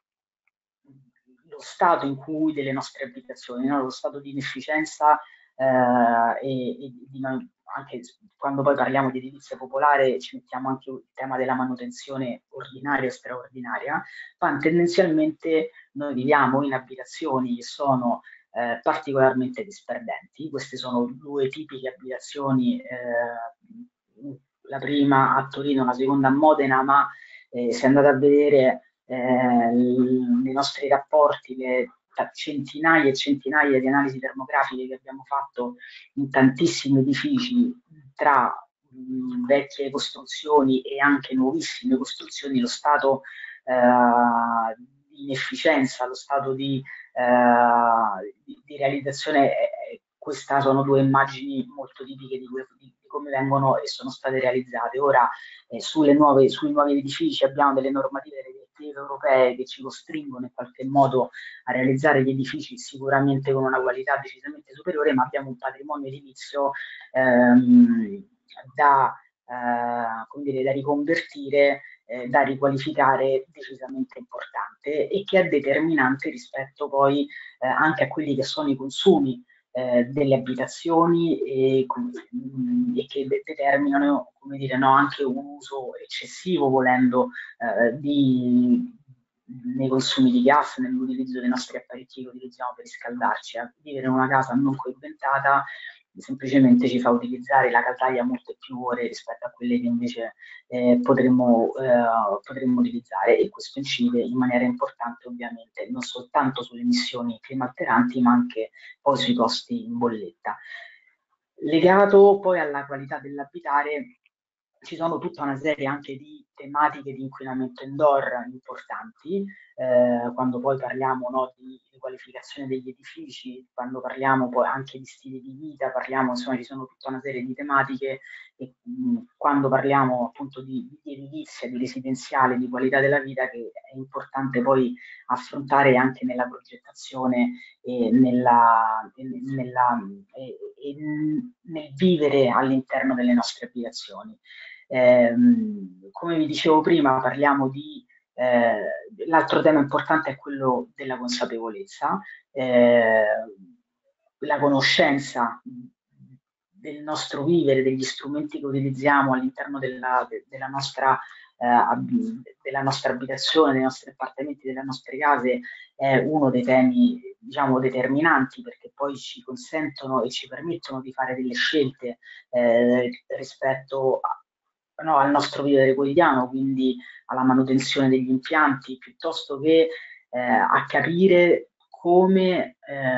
lo stato in cui delle nostre abitazioni, no? Lo stato di inefficienza eh, e, e di, anche quando poi parliamo di edilizia popolare ci mettiamo anche il tema della manutenzione ordinaria e straordinaria, ma tendenzialmente noi viviamo in abitazioni che sono eh, particolarmente disperdenti. Queste sono due tipiche abitazioni, eh, la prima a Torino, la seconda a Modena, ma eh, se andate a vedere eh, nei nostri rapporti, le centinaia e centinaia di analisi termografiche che abbiamo fatto in tantissimi edifici, tra mh, vecchie costruzioni e anche nuovissime costruzioni, lo stato eh, di inefficienza, lo stato di, eh, di, di realizzazione, eh, queste sono due immagini molto tipiche di, di, di come vengono e sono state realizzate. Ora, eh, sulle nuove, sui nuovi edifici abbiamo delle normative, delle direttive europee che ci costringono in qualche modo a realizzare gli edifici sicuramente con una qualità decisamente superiore, ma abbiamo un patrimonio edilizio ehm, da, eh, come dire, da riconvertire, eh, da riqualificare, decisamente importante, e che è determinante rispetto poi eh, anche a quelli che sono i consumi eh, delle abitazioni, e, e che de- determinano, come dire, no, anche un uso eccessivo, volendo, eh, di, nei consumi di gas, nell'utilizzo dei nostri apparecchi che utilizziamo per riscaldarci. A vivere in una casa non coibentata semplicemente ci fa utilizzare la caldaia molte più ore rispetto a quelle che invece eh, potremmo, eh, potremmo utilizzare, e questo incide in maniera importante ovviamente non soltanto sulle emissioni climalteranti, ma anche poi sui costi in bolletta. Legato poi alla qualità dell'abitare, ci sono tutta una serie anche di tematiche di inquinamento indoor importanti, eh, quando poi parliamo no, di riqualificazione degli edifici, quando parliamo poi anche di stili di vita, parliamo, insomma, ci sono tutta una serie di tematiche, e mh, quando parliamo appunto di, di edilizia, di residenziale, di qualità della vita, che è importante poi affrontare anche nella progettazione e nella, e nella, e, e nel vivere all'interno delle nostre abitazioni. Eh, come vi dicevo prima, parliamo di eh, l'altro tema importante è quello della consapevolezza, eh, la conoscenza del nostro vivere, degli strumenti che utilizziamo all'interno della, de, della nostra eh, della nostra abitazione, dei nostri appartamenti, delle nostre case, è uno dei temi, diciamo, determinanti, perché poi ci consentono e ci permettono di fare delle scelte eh, rispetto a, no, al nostro vivere quotidiano, quindi alla manutenzione degli impianti, piuttosto che eh, a capire come,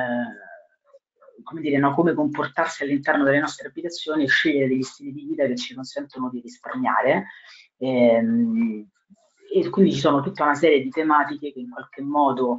eh, come dire, no, come comportarsi all'interno delle nostre abitazioni e scegliere degli stili di vita che ci consentono di risparmiare. Ehm, e quindi ci sono tutta una serie di tematiche che in qualche modo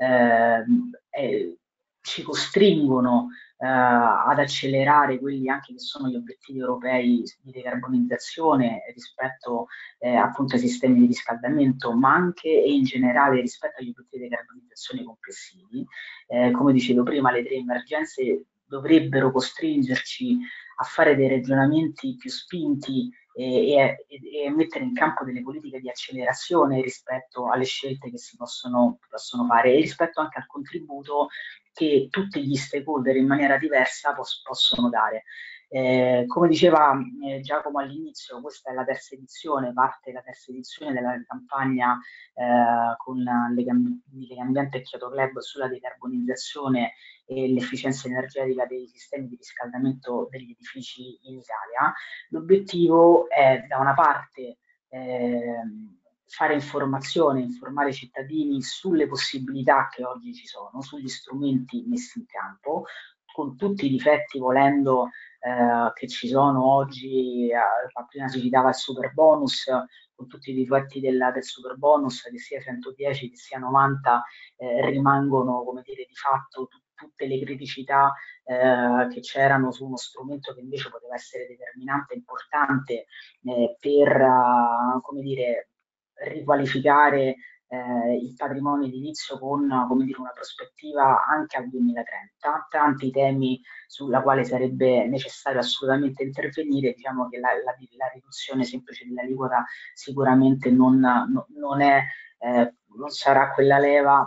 eh, eh, ci costringono eh, ad accelerare quelli anche che sono gli obiettivi europei di decarbonizzazione rispetto eh, appunto ai sistemi di riscaldamento, ma anche e in generale rispetto agli obiettivi di decarbonizzazione complessivi. Eh, come dicevo prima, le tre emergenze dovrebbero costringerci a fare dei ragionamenti più spinti e, e, e mettere in campo delle politiche di accelerazione rispetto alle scelte che si possono, possono fare e rispetto anche al contributo che tutti gli stakeholder in maniera diversa pos- possono dare. Eh, come diceva eh, Giacomo all'inizio, questa è la terza edizione, parte la terza edizione della campagna eh, con Legambiente e Kyoto Club sulla decarbonizzazione e l'efficienza energetica dei sistemi di riscaldamento degli edifici in Italia. L'obiettivo è da una parte eh, fare informazione, informare i cittadini sulle possibilità che oggi ci sono, sugli strumenti messi in campo, con tutti i difetti volendo eh, che ci sono oggi. Eh, prima si citava il super bonus, con tutti i difetti della, del super bonus, che sia centodieci che sia novanta, eh, rimangono, come dire, di fatto t- tutte le criticità eh, che c'erano su uno strumento che invece poteva essere determinante e importante eh, per, uh, come dire, riqualificare eh, il patrimonio edilizio con, come dire, una prospettiva anche al duemilatrenta, tanti temi sulla quale sarebbe necessario assolutamente intervenire. Diciamo che la, la, la riduzione semplice dell'aliquota sicuramente non, no, non, è, eh, non sarà quella leva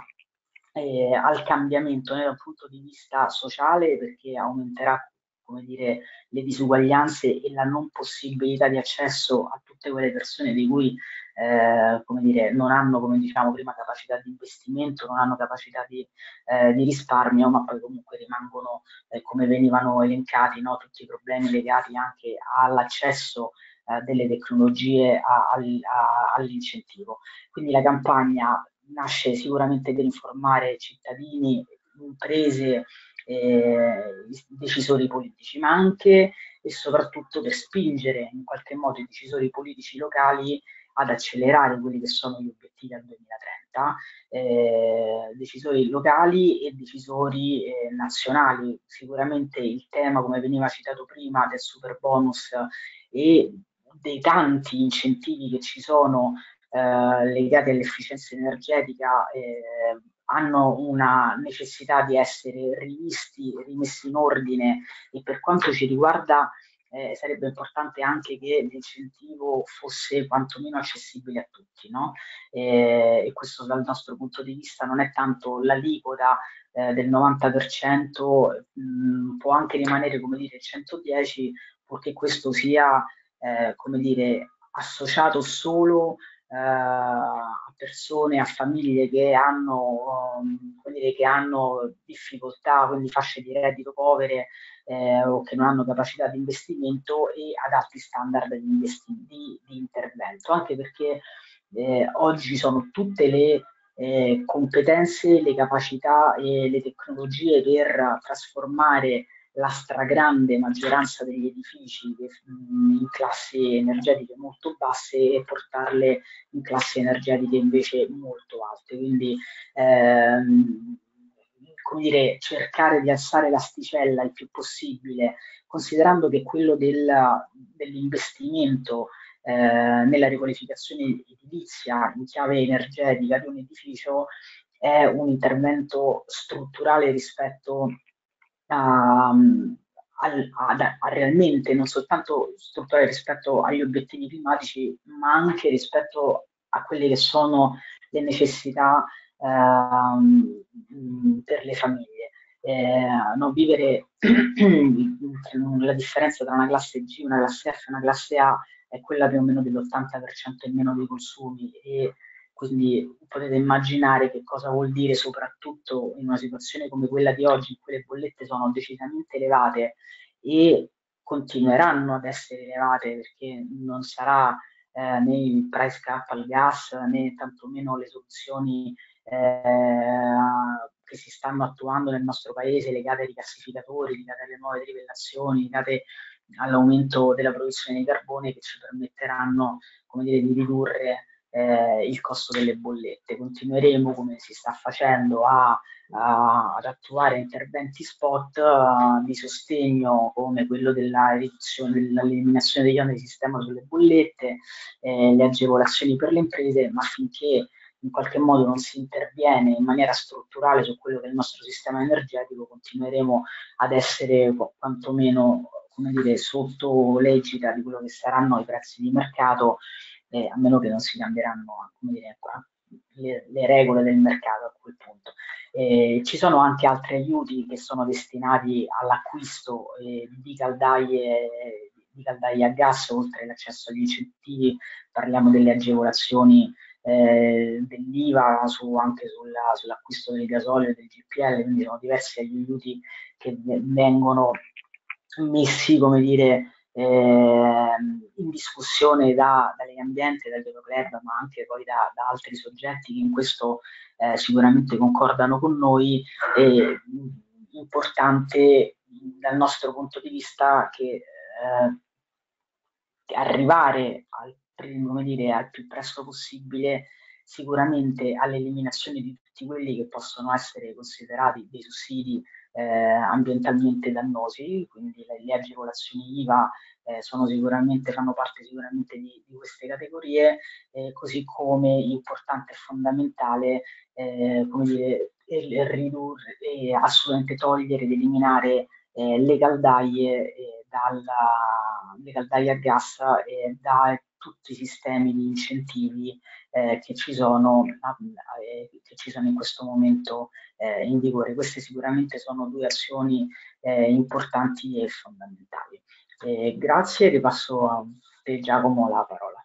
eh, al cambiamento né dal punto di vista sociale, perché aumenterà, come dire, le disuguaglianze e la non possibilità di accesso a tutte quelle persone di cui eh, come dire, non hanno, come diciamo prima, capacità di investimento, non hanno capacità di, eh, di risparmio, ma poi comunque rimangono, eh, come venivano elencati, no, tutti i problemi legati anche all'accesso eh, delle tecnologie a, a, all'incentivo. Quindi la campagna nasce sicuramente per informare cittadini, imprese, eh, decisori politici, ma anche e soprattutto per spingere in qualche modo i decisori politici locali ad accelerare quelli che sono gli obiettivi al duemilatrenta, eh, decisori locali e decisori eh, nazionali. Sicuramente il tema, come veniva citato prima, del super bonus e dei tanti incentivi che ci sono eh, legati all'efficienza energetica eh, hanno una necessità di essere rivisti, rimessi in ordine, e per quanto ci riguarda eh, sarebbe importante anche che l'incentivo fosse quantomeno accessibile a tutti, no? Eh, e questo dal nostro punto di vista non è tanto l'aliquota eh, del novanta per cento, mh, può anche rimanere, come dire, il centodieci, purché questo sia eh, come dire, associato solo eh, a persone, a famiglie che hanno, um, come dire, che hanno difficoltà, quindi fasce di reddito povere eh, o che non hanno capacità di investimento, e ad alti standard di, investi- di, di intervento, anche perché eh, oggi sono tutte le eh, competenze, le capacità e le tecnologie per trasformare la stragrande maggioranza degli edifici mh, in classi energetiche molto basse e portarle in classi energetiche invece molto alte. Quindi ehm, come dire, cercare di alzare l'asticella il più possibile, considerando che quello del, dell'investimento eh, nella riqualificazione edilizia in chiave energetica di un edificio è un intervento strutturale rispetto a, al- a, a realmente non soltanto strutturale rispetto agli obiettivi climatici, ma anche rispetto a quelle che sono le necessità ehm, mh, per le famiglie. eh, non vivere la differenza tra una classe G, una classe F e una classe A è quella più o meno dell'ottanta per cento in meno dei consumi, e quindi potete immaginare che cosa vuol dire, soprattutto in una situazione come quella di oggi, in cui le bollette sono decisamente elevate e continueranno ad essere elevate, perché non sarà eh, né il price cap al gas né tantomeno le soluzioni eh, che si stanno attuando nel nostro paese legate ai rigassificatori, legate alle nuove trivellazioni, legate all'aumento della produzione di carbone, che ci permetteranno, come dire, di ridurre eh, il costo delle bollette. Continueremo, come si sta facendo, a, a, ad attuare interventi spot uh, di sostegno, come quello della riduzione, dell'eliminazione degli oneri di sistema sulle bollette, eh, le agevolazioni per le imprese, ma finché in qualche modo non si interviene in maniera strutturale su quello che è il nostro sistema energetico, continueremo ad essere quantomeno, come dire, sotto l'egida di quello che saranno i prezzi di mercato, eh, a meno che non si cambieranno, come dire, le, le regole del mercato a quel punto. Eh, ci sono anche altri aiuti che sono destinati all'acquisto eh, di caldaie, di caldaie a gas, oltre all'accesso agli incentivi. Parliamo delle agevolazioni eh, dell'I V A su, anche sulla, sull'acquisto del gasolio e del G P L, quindi sono diversi aiuti che vengono messi, come dire, eh, in discussione da, da Legambiente, dal Euroclub, ma anche poi da, da altri soggetti che in questo eh, sicuramente concordano con noi. È importante dal nostro punto di vista che eh, arrivare al, come dire, al più presto possibile sicuramente all'eliminazione di tutti quelli che possono essere considerati dei sussidi eh, ambientalmente dannosi, quindi le, le agevolazioni I V A eh, sono sicuramente, fanno parte sicuramente di, di queste categorie, eh, così come importante e fondamentale eh, come dire, ridurre e assolutamente togliere ed eliminare eh, le caldaie eh, dalla, le caldaie a gas e da tutti i sistemi di incentivi eh, che, ci sono, eh, che ci sono in questo momento eh, in vigore. Queste sicuramente sono due azioni eh, importanti e fondamentali. Eh, grazie, ripasso a te Giacomo la parola.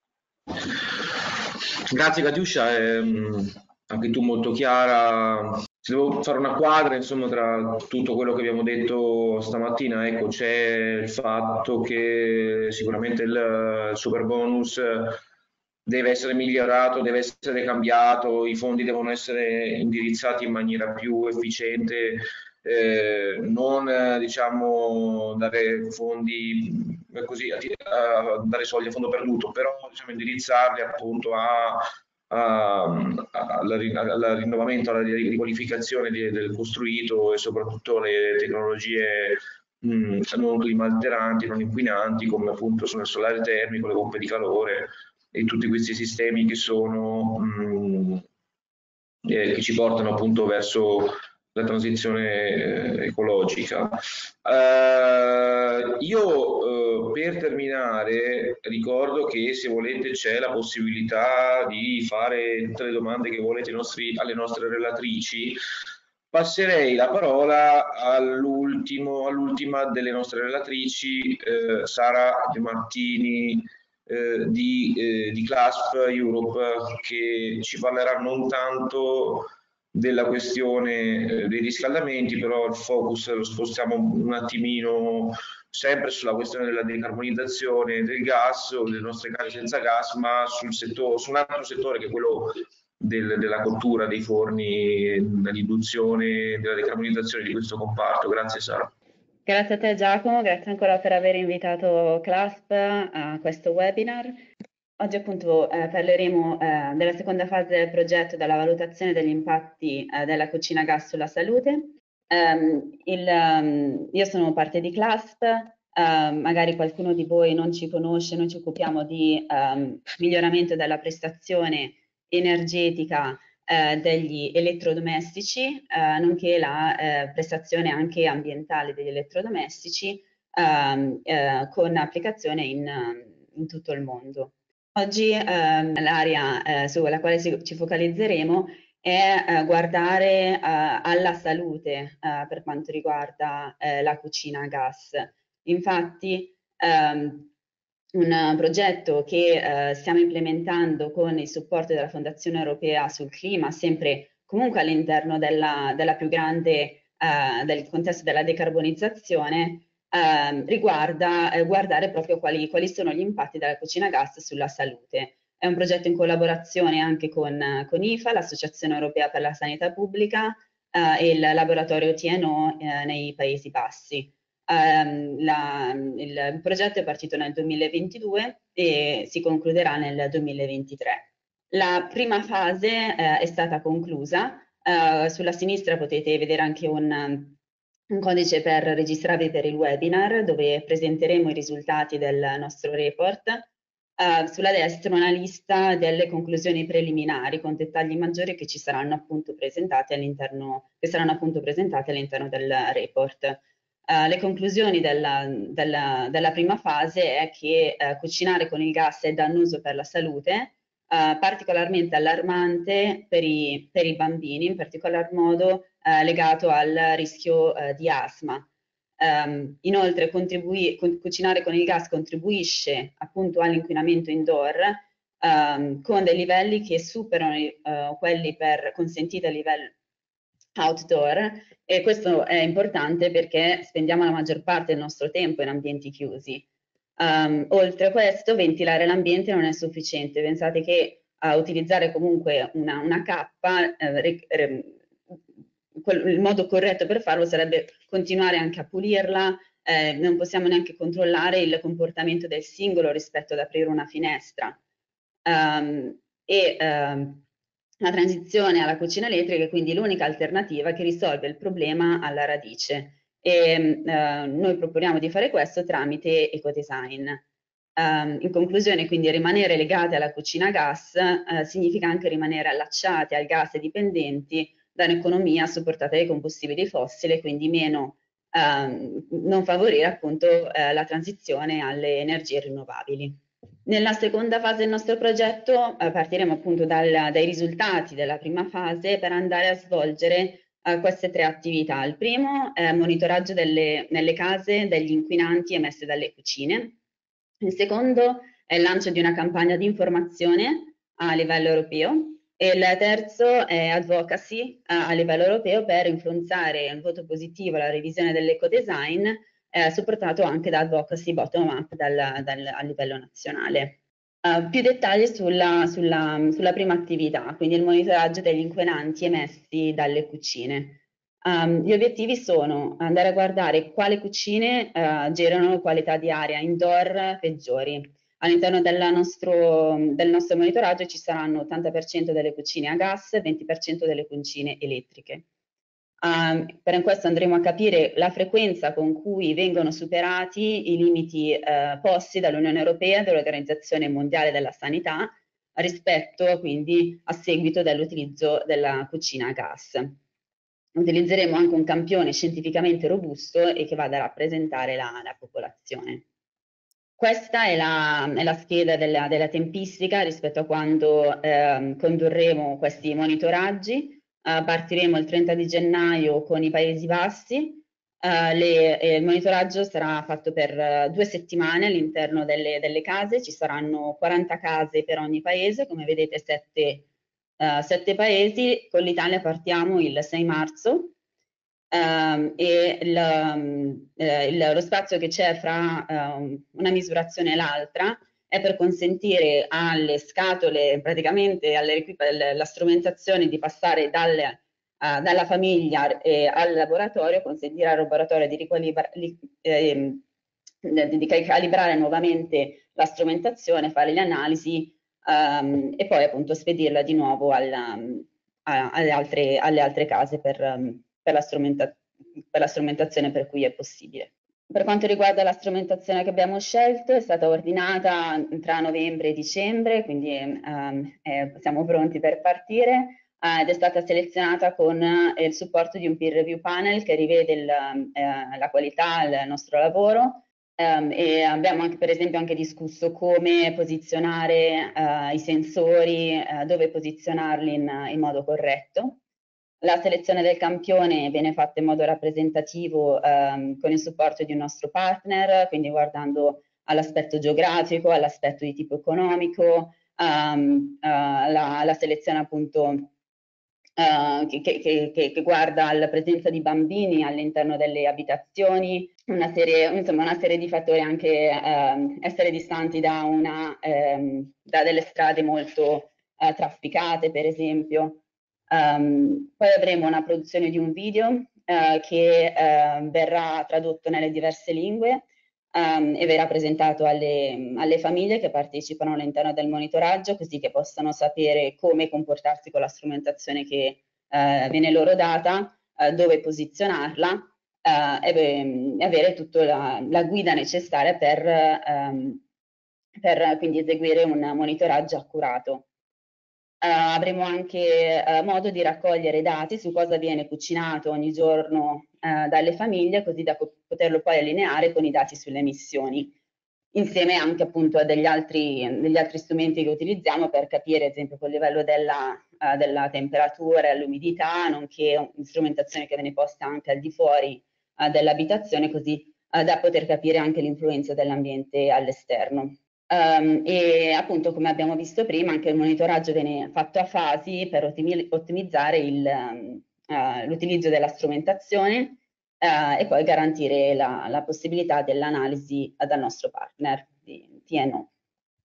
Grazie Katiuscia, ehm, anche tu molto chiara. Se devo fare una quadra, insomma, tra tutto quello che abbiamo detto stamattina, ecco, c'è il fatto che sicuramente il, il super bonus deve essere migliorato, deve essere cambiato, i fondi devono essere indirizzati in maniera più efficiente, eh, non eh, diciamo dare fondi così, a, a dare soldi a fondo perduto, però diciamo, indirizzarli appunto a al rinnovamento, alla riqualificazione del costruito e soprattutto le tecnologie mh, non climalteranti, non inquinanti, come appunto sono il solare termico, le pompe di calore e tutti questi sistemi che sono mh, eh, che ci portano appunto verso la transizione eh, ecologica. Uh, io uh, per terminare ricordo che se volete c'è la possibilità di fare tutte le domande che volete nostri, alle nostre relatrici. Passerei la parola all'ultima delle nostre relatrici, eh, Sara De Martini eh, di, eh, di Clasp Europe, che ci parlerà non tanto della questione eh, dei riscaldamenti, però il focus lo spostiamo un attimino sempre sulla questione della decarbonizzazione del gas o delle nostre case senza gas, ma sul settore, su un altro settore che è quello del, della cottura, dei forni, dell'induzione, della decarbonizzazione di questo comparto. Grazie Sara. Grazie a te Giacomo, grazie ancora per aver invitato Clasp a questo webinar. Oggi appunto eh, parleremo eh, della seconda fase del progetto, della valutazione degli impatti eh, della cucina gas sulla salute. Um, il, um, io sono parte di Clasp, uh, magari qualcuno di voi non ci conosce, noi ci occupiamo di um, miglioramento della prestazione energetica eh, degli elettrodomestici, eh, nonché la eh, prestazione anche ambientale degli elettrodomestici ehm, eh, con applicazione in, in tutto il mondo. Oggi ehm, l'area eh, sulla quale ci focalizzeremo è eh, guardare eh, alla salute eh, per quanto riguarda eh, la cucina a gas. Infatti, ehm, un progetto che eh, stiamo implementando con il supporto della Fondazione Europea sul Clima, sempre comunque all'interno della, della più grande, eh, del contesto della decarbonizzazione, eh, riguarda eh, guardare proprio quali, quali sono gli impatti della cucina a gas sulla salute. È un progetto in collaborazione anche con, con I F A, l'Associazione Europea per la Sanità Pubblica, eh, e il laboratorio T N O eh, nei Paesi Bassi. Um, la, il progetto è partito nel duemilaventidue e si concluderà nel duemilaventitré. La prima fase eh, è stata conclusa. Uh, sulla sinistra potete vedere anche un, un codice per registrarvi per il webinar, dove presenteremo i risultati del nostro report. Uh, sulla destra una lista delle conclusioni preliminari con dettagli maggiori che ci saranno appunto presentati all'interno, che saranno appunto presentati all'interno del report. Uh, le conclusioni della, della, della prima fase è che uh, cucinare con il gas è dannoso per la salute, uh, particolarmente allarmante per i, per i bambini, in particolar modo uh, legato al rischio uh, di asma. Um, inoltre cu cucinare con il gas contribuisce appunto all'inquinamento indoor um, con dei livelli che superano uh, quelli per consentiti a livello outdoor, e questo è importante perché spendiamo la maggior parte del nostro tempo in ambienti chiusi. Um, oltre a questo, ventilare l'ambiente non è sufficiente. Pensate che uh, utilizzare comunque una, una cappa, eh, il modo corretto per farlo sarebbe continuare anche a pulirla, eh, non possiamo neanche controllare il comportamento del singolo rispetto ad aprire una finestra. Um, e um, la transizione alla cucina elettrica è quindi l'unica alternativa che risolve il problema alla radice, e eh, noi proponiamo di fare questo tramite ecodesign. Um, in conclusione, quindi, rimanere legati alla cucina a gas eh, significa anche rimanere allacciati al gas e dipendenti da un'economia supportata dai combustibili fossili, quindi meno, ehm, non favorire appunto eh, la transizione alle energie rinnovabili. Nella seconda fase del nostro progetto eh, partiremo appunto dal, dai risultati della prima fase per andare a svolgere eh, queste tre attività. Il primo è monitoraggio delle, nelle case degli inquinanti emessi dalle cucine. Il secondo è il lancio di una campagna di informazione a livello europeo. E il terzo è advocacy a, a livello europeo per influenzare il voto positivo alla revisione dell'ecodesign, eh, supportato anche da advocacy bottom-up a livello nazionale. Uh, più dettagli sulla, sulla, sulla prima attività, quindi il monitoraggio degli inquinanti emessi dalle cucine. Um, gli obiettivi sono andare a guardare quali cucine uh, generano qualità di aria indoor peggiori. All'interno del nostro, del nostro monitoraggio ci saranno ottanta per cento delle cucine a gas e venti per cento delle cucine elettriche. Um, per questo andremo a capire la frequenza con cui vengono superati i limiti eh, posti dall'Unione Europea e dall'Organizzazione Mondiale della Sanità rispetto quindi a seguito dell'utilizzo della cucina a gas. Utilizzeremo anche un campione scientificamente robusto e che vada a rappresentare la, la popolazione. Questa è la, è la scheda della, della tempistica rispetto a quando eh, condurremo questi monitoraggi. Uh, partiremo il trenta di gennaio con i Paesi Bassi. Uh, le, eh, il monitoraggio sarà fatto per uh, due settimane all'interno delle, delle case. Ci saranno quaranta case per ogni paese, come vedete sette, uh, sette paesi. Con l'Italia partiamo il sei marzo. Um, e il, um, eh, il, lo spazio che c'è fra um, una misurazione e l'altra è per consentire alle scatole, praticamente alla strumentazione di passare dalle, uh, dalla famiglia e al laboratorio, consentire al laboratorio di, li, eh, di, di calibrare nuovamente la strumentazione, fare le analisi um, e poi appunto spedirla di nuovo alla, a, alle, altre, alle altre case per um, Per la, per la strumentazione per cui è possibile. Per quanto riguarda la strumentazione che abbiamo scelto, è stata ordinata tra novembre e dicembre, quindi um, eh, siamo pronti per partire, uh, ed è stata selezionata con uh, il supporto di un peer review panel che rivede il, uh, la qualità del nostro lavoro, Um, e abbiamo anche, per esempio, anche discusso come posizionare uh, i sensori, uh, dove posizionarli in, in modo corretto. La selezione del campione viene fatta in modo rappresentativo um, con il supporto di un nostro partner, quindi guardando all'aspetto geografico, all'aspetto di tipo economico, um, uh, la, la selezione appunto Uh, che, che, che, che guarda alla presenza di bambini all'interno delle abitazioni, una serie, insomma, una serie di fattori, anche uh, essere distanti da, una, um, da delle strade molto uh, trafficate, per esempio. Um, poi avremo una produzione di un video uh, che uh, verrà tradotto nelle diverse lingue um, e verrà presentato alle, alle famiglie che partecipano all'interno del monitoraggio, così che possano sapere come comportarsi con la strumentazione che uh, viene loro data, uh, dove posizionarla uh, e, e avere tutta la, la guida necessaria per, um, per quindi eseguire un monitoraggio accurato. Uh, avremo anche uh, modo di raccogliere dati su cosa viene cucinato ogni giorno uh, dalle famiglie, così da poterlo poi allineare con i dati sulle emissioni, insieme anche appunto a degli altri, degli altri strumenti che utilizziamo per capire, ad esempio, col livello della, uh, della temperatura e l'umidità, nonché strumentazione che viene posta anche al di fuori uh, dell'abitazione, così uh, da poter capire anche l'influenza dell'ambiente all'esterno. Um, e appunto, come abbiamo visto prima, anche il monitoraggio viene fatto a fasi per ottimi ottimizzare um, uh, l'utilizzo della strumentazione uh, e poi garantire la, la possibilità dell'analisi dal nostro partner di T N O.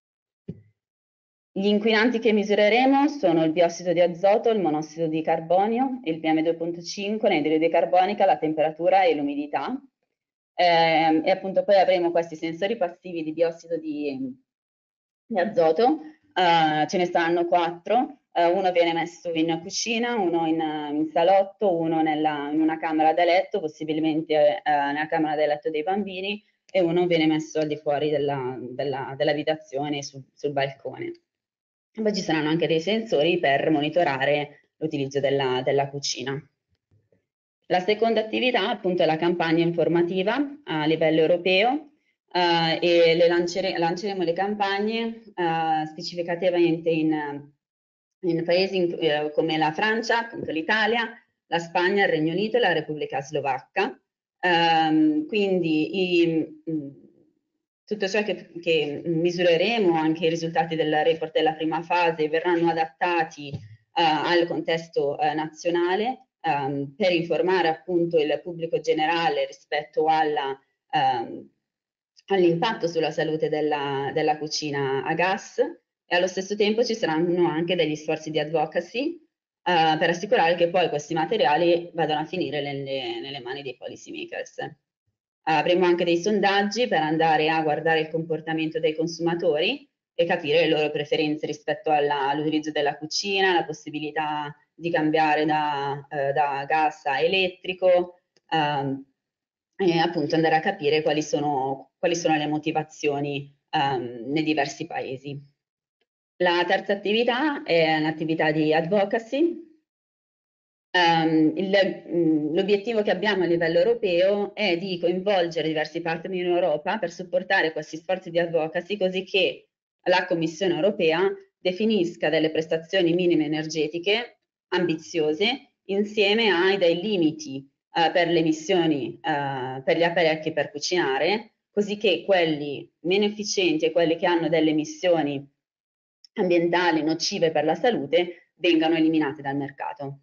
Gli inquinanti che misureremo sono il biossido di azoto, il monossido di carbonio, il P M due punto cinque, l'anidride carbonica, la temperatura e l'umidità. Eh, e appunto poi avremo questi sensori passivi di biossido di, di azoto, uh, ce ne saranno quattro, uh, uno viene messo in cucina, uno in, in salotto, uno nella, in una camera da letto, possibilmente uh, nella camera da letto dei bambini, e uno viene messo al di fuori dell'abitazione della, sul, sul balcone. Poi ci saranno anche dei sensori per monitorare l'utilizzo della, della cucina. La seconda attività appunto è la campagna informativa a livello europeo uh, e le lancere, lanceremo le campagne uh, specificatamente in, in paesi in, uh, come la Francia, appunto l'Italia, la Spagna, il Regno Unito e la Repubblica Slovacca. Um, quindi i, tutto ciò che, che misureremo, anche i risultati del report della prima fase, verranno adattati uh, al contesto uh, nazionale, Um, per informare appunto il pubblico generale rispetto um, all'impatto sulla salute della, della cucina a gas, e allo stesso tempo ci saranno anche degli sforzi di advocacy uh, per assicurare che poi questi materiali vadano a finire nelle, nelle mani dei policy makers. Uh, avremo anche dei sondaggi per andare a guardare il comportamento dei consumatori e capire le loro preferenze rispetto all'utilizzo della cucina, la possibilità di cambiare da, eh, da gas a elettrico, ehm, e appunto andare a capire quali sono, quali sono le motivazioni ehm, nei diversi paesi. La terza attività è un'attività di advocacy. Um, L'obiettivo che abbiamo a livello europeo è di coinvolgere diversi partner in Europa per supportare questi sforzi di advocacy, così che la Commissione europea definisca delle prestazioni minime energetiche ambiziose insieme ai dei limiti uh, per le emissioni uh, per gli apparecchi per cucinare, così che quelli meno efficienti e quelli che hanno delle emissioni ambientali nocive per la salute vengano eliminati dal mercato.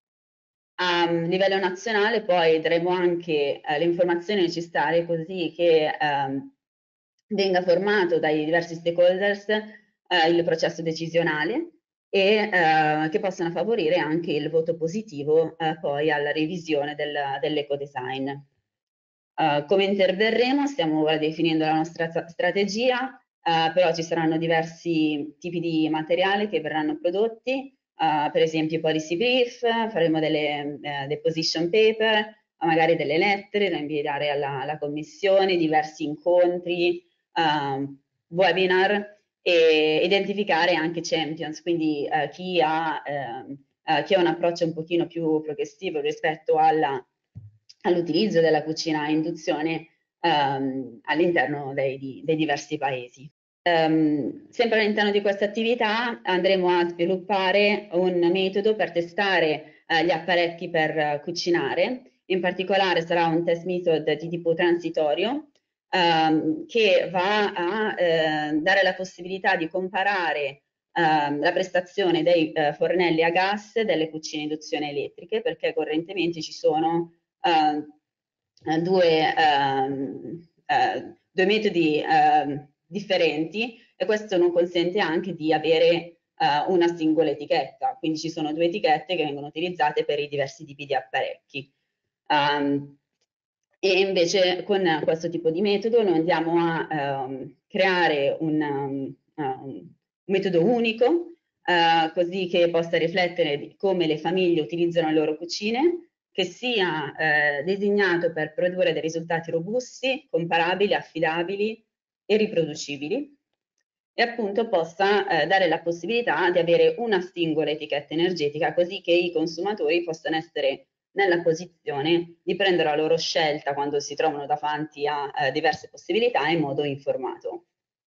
A livello nazionale poi daremo anche eh, le informazioni necessarie così che ehm, venga formato dai diversi stakeholders eh, il processo decisionale e eh, che possano favorire anche il voto positivo eh, poi alla revisione del, dell'ecodesign. Uh, come interverremo? Stiamo ora definendo la nostra strategia, uh, però ci saranno diversi tipi di materiali che verranno prodotti. Uh, per esempio policy brief, faremo delle uh, deposition paper, magari delle lettere da inviare alla, alla commissione, diversi incontri, uh, webinar, e identificare anche champions, quindi uh, chi, ha, uh, uh, chi ha un approccio un pochino più progressivo rispetto alla, all'utilizzo della cucina a induzione, ehm, all'interno dei, dei diversi paesi. Um, sempre all'interno di questa attività andremo a sviluppare un metodo per testare uh, gli apparecchi per uh, cucinare. In particolare sarà un test method di tipo transitorio um, che va a uh, dare la possibilità di comparare uh, la prestazione dei uh, fornelli a gas delle cucine induzione elettriche, perché correntemente ci sono uh, due, uh, uh, due metodi uh, differenti, e questo non consente anche di avere uh, una singola etichetta, quindi ci sono due etichette che vengono utilizzate per i diversi tipi di apparecchi. Um, e invece con questo tipo di metodo noi andiamo a um, creare un, um, un metodo unico, uh, così che possa riflettere di come le famiglie utilizzano le loro cucine, che sia eh, designato per produrre dei risultati robusti, comparabili, affidabili e riproducibili, e appunto possa eh, dare la possibilità di avere una singola etichetta energetica, così che i consumatori possano essere nella posizione di prendere la loro scelta quando si trovano davanti a eh, diverse possibilità in modo informato.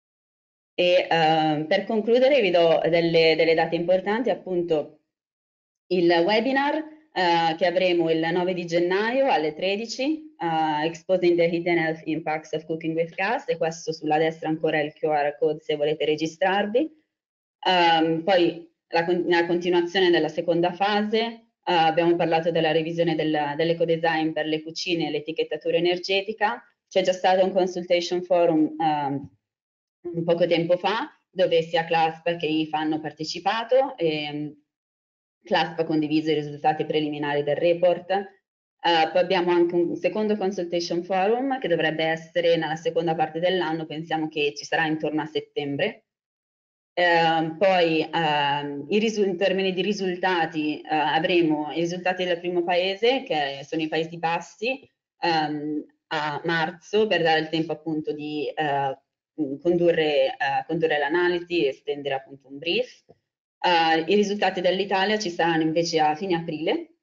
E eh, per concludere vi do delle, delle date importanti, appunto il webinar Uh, che avremo il nove di gennaio alle tredici, uh, Exposing the Hidden Health Impacts of Cooking with Gas, e questo sulla destra ancora il Q R code se volete registrarvi. Um, poi la, la continuazione della seconda fase, uh, abbiamo parlato della revisione del, dell'ecodesign per le cucine e l'etichettatura energetica. C'è già stato un consultation forum um, un poco tempo fa, dove sia CLASP che I F A hanno partecipato, e CLASP ha condiviso i risultati preliminari del report. Uh, poi abbiamo anche un secondo consultation forum che dovrebbe essere nella seconda parte dell'anno, pensiamo che ci sarà intorno a settembre. Uh, poi uh, i in termini di risultati uh, avremo i risultati del primo paese, che sono i Paesi Bassi, um, a marzo, per dare il tempo appunto di uh, condurre, uh, condurre l'analisi e stendere appunto un brief. Uh, I risultati dell'Italia ci saranno invece a fine aprile,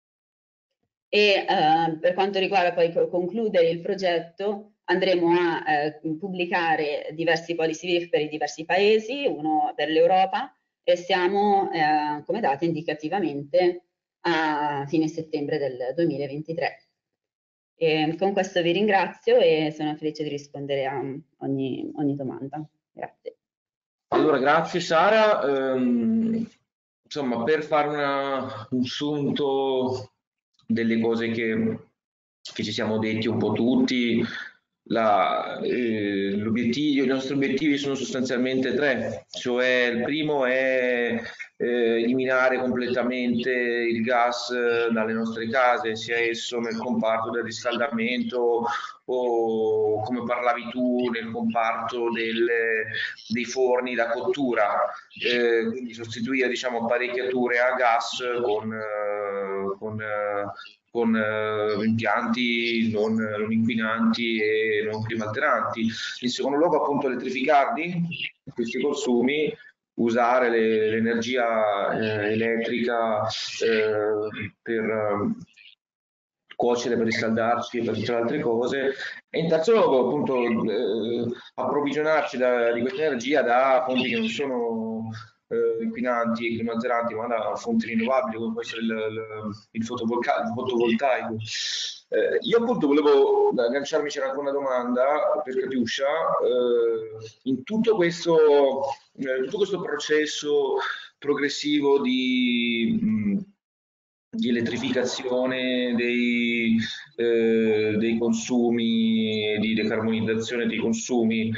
e uh, per quanto riguarda poi concludere il progetto andremo a uh, pubblicare diversi policy brief per i diversi paesi, uno per l'Europa, e siamo uh, come data indicativamente a fine settembre del duemilaventitré. E con questo vi ringrazio e sono felice di rispondere a ogni, ogni domanda. Grazie. Allora, grazie Sara. Um, insomma, per fare una, un sunto delle cose che, che ci siamo detti un po' tutti, la, eh, l'obiettivo, i nostri obiettivi sono sostanzialmente tre, cioè il primo è eh, eliminare completamente il gas eh, dalle nostre case, sia esso nel comparto del riscaldamento o, come parlavi tu, nel comparto del, dei forni da cottura, eh, quindi sostituire, diciamo, apparecchiature a gas con, eh, con eh, con eh, impianti non, non inquinanti e non climalteranti. In secondo luogo, appunto, elettrificarli, questi consumi, usare le, l'energia eh, elettrica eh, per eh, cuocere, per riscaldarci e per tutte le altre cose, e in terzo luogo appunto eh, approvvigionarci da, di questa energia da fonti che non sono eh, inquinanti e climalteranti, ma da fonti rinnovabili come può essere il, il, il, fotovoltaico. Il fotovoltaico. Eh, io appunto volevo agganciarmi, c'era anche una domanda per Katiuscia, eh, in tutto questo, eh, tutto questo processo progressivo di mh, di elettrificazione dei, eh, dei consumi, di decarbonizzazione dei consumi,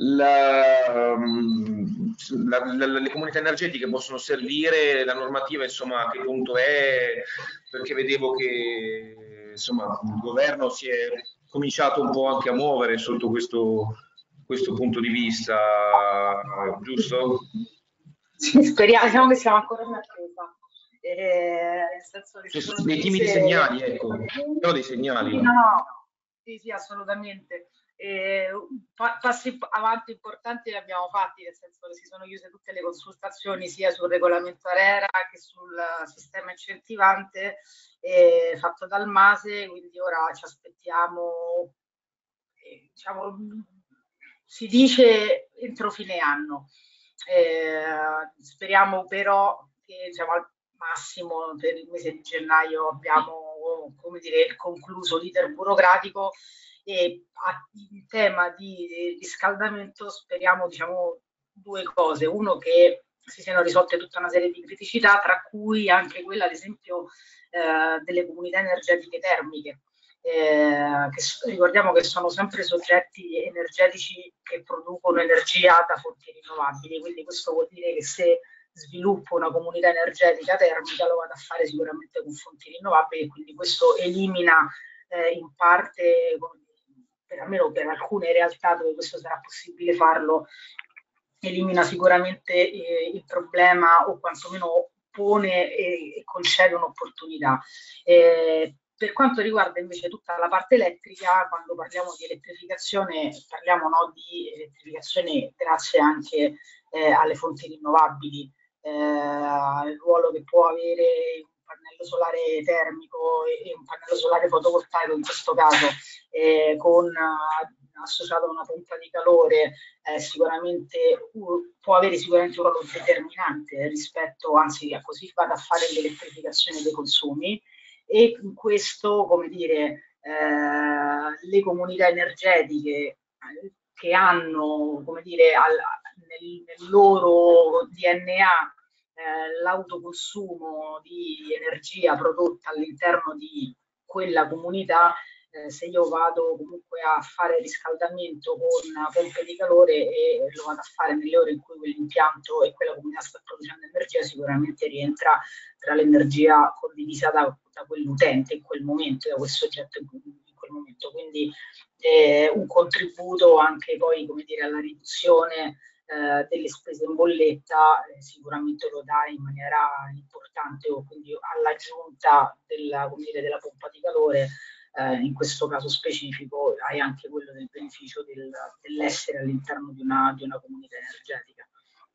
la, la, la, le comunità energetiche possono servire, la normativa insomma a che punto è, perché vedevo che insomma il governo si è cominciato un po' anche a muovere sotto questo, questo punto di vista, giusto? Sì, speriamo che siamo ancora in attesa. Eh, nel senso che sono dei timidi segnali, ecco, però dei segnali. No, no, sì, sì, assolutamente. Eh, passi avanti importanti li abbiamo fatti, nel senso che si sono chiuse tutte le consultazioni sia sul regolamento ARERA che sul sistema incentivante eh, fatto dal MASE, quindi ora ci aspettiamo eh, diciamo, si dice entro fine anno. Eh, speriamo però che diciamo, al massimo per il mese di gennaio abbiamo, come dire, concluso l'iter burocratico, e a, in tema di riscaldamento speriamo, diciamo, due cose. Uno, che si siano risolte tutta una serie di criticità, tra cui anche quella, ad esempio, eh, delle comunità energetiche termiche. Eh, che ricordiamo che sono sempre soggetti energetici che producono energia da fonti rinnovabili, quindi questo vuol dire che se sviluppo una comunità energetica termica lo vado a fare sicuramente con fonti rinnovabili, e quindi questo elimina eh, in parte, per almeno per alcune realtà dove questo sarà possibile farlo, elimina sicuramente eh, il problema, o quantomeno pone e, e concede un'opportunità. Eh, Per quanto riguarda invece tutta la parte elettrica, quando parliamo di elettrificazione, parliamo no, di elettrificazione grazie anche eh, alle fonti rinnovabili, eh, il ruolo che può avere un pannello solare termico e, e un pannello solare fotovoltaico in questo caso, eh, con uh, associato a una pompa di calore, eh, sicuramente uh, può avere sicuramente un ruolo determinante rispetto, anzi, a così vado a fare l'elettrificazione dei consumi. E in questo, come dire, eh, le comunità energetiche che hanno, come dire, al, nel, nel loro D N A eh, l'autoconsumo di energia prodotta all'interno di quella comunità, eh, se io vado comunque a fare riscaldamento con pompe di calore e lo vado a fare nelle ore in cui quell'impianto e quella comunità sta producendo energia, sicuramente rientra tra l'energia condivisa da, da quell'utente in quel momento, da quel soggetto in, in quel momento. Quindi eh, un contributo anche poi, come dire, alla riduzione eh, delle spese in bolletta eh, sicuramente lo dà in maniera importante, o quindi all'aggiunta della, come dire, della pompa di calore. Eh, in questo caso specifico hai anche quello del beneficio del, dell'essere all'interno di una, di una comunità energetica.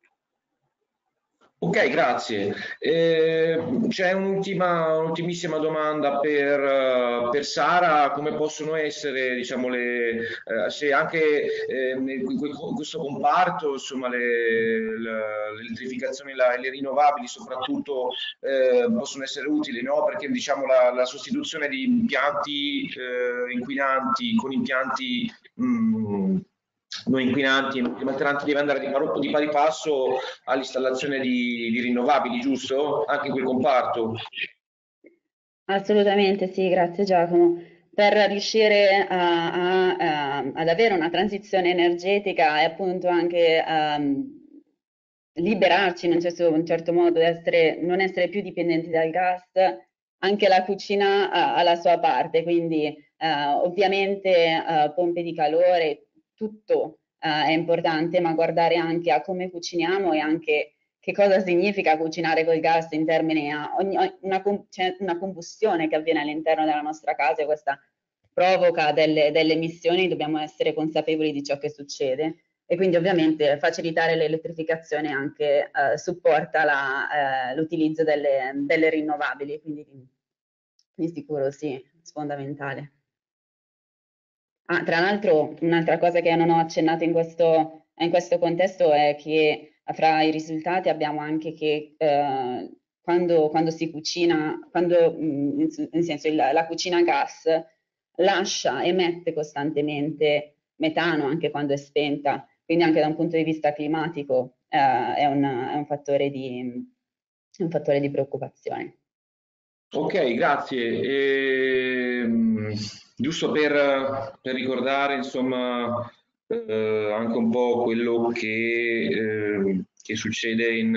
Ok, grazie. Eh, c'è un'ultima, un'ultimissima domanda per, per Sara: come possono essere, diciamo, le, eh, se anche eh, in questo comparto, insomma, le, l'elettrificazione e le rinnovabili soprattutto eh, possono essere utili, no? Perché diciamo la, la sostituzione di impianti eh, inquinanti con impianti mh, non inquinanti e non deve andare di, di pari passo all'installazione di, di rinnovabili, giusto? Anche in quel comparto? Assolutamente sì, grazie Giacomo. Per riuscire a, a, a, ad avere una transizione energetica e appunto anche um, liberarci in un certo, in un certo modo, essere, non essere più dipendenti dal gas, anche la cucina ha, ha la sua parte, quindi uh, ovviamente uh, pompe di calore, tutto uh, è importante, ma guardare anche a come cuciniamo e anche che cosa significa cucinare col gas in termini a ogni, una, cioè una combustione che avviene all'interno della nostra casa, e questa provoca delle, delle emissioni, dobbiamo essere consapevoli di ciò che succede, e quindi ovviamente facilitare l'elettrificazione anche eh, supporta la, eh, l'utilizzo delle, delle rinnovabili, quindi di sicuro sì, è fondamentale. Ah, tra l'altro, un'altra cosa che non ho accennato in questo, in questo contesto è che fra i risultati abbiamo anche che eh, quando, quando si cucina, quando, mh, nel senso il, la cucina a gas lascia, emette costantemente metano anche quando è spenta, quindi anche da un punto di vista climatico eh, è, un, è, un fattore di, è un fattore di preoccupazione. Ok, grazie. E, giusto per, per ricordare, insomma, eh, anche un po' quello che, eh, che succede in,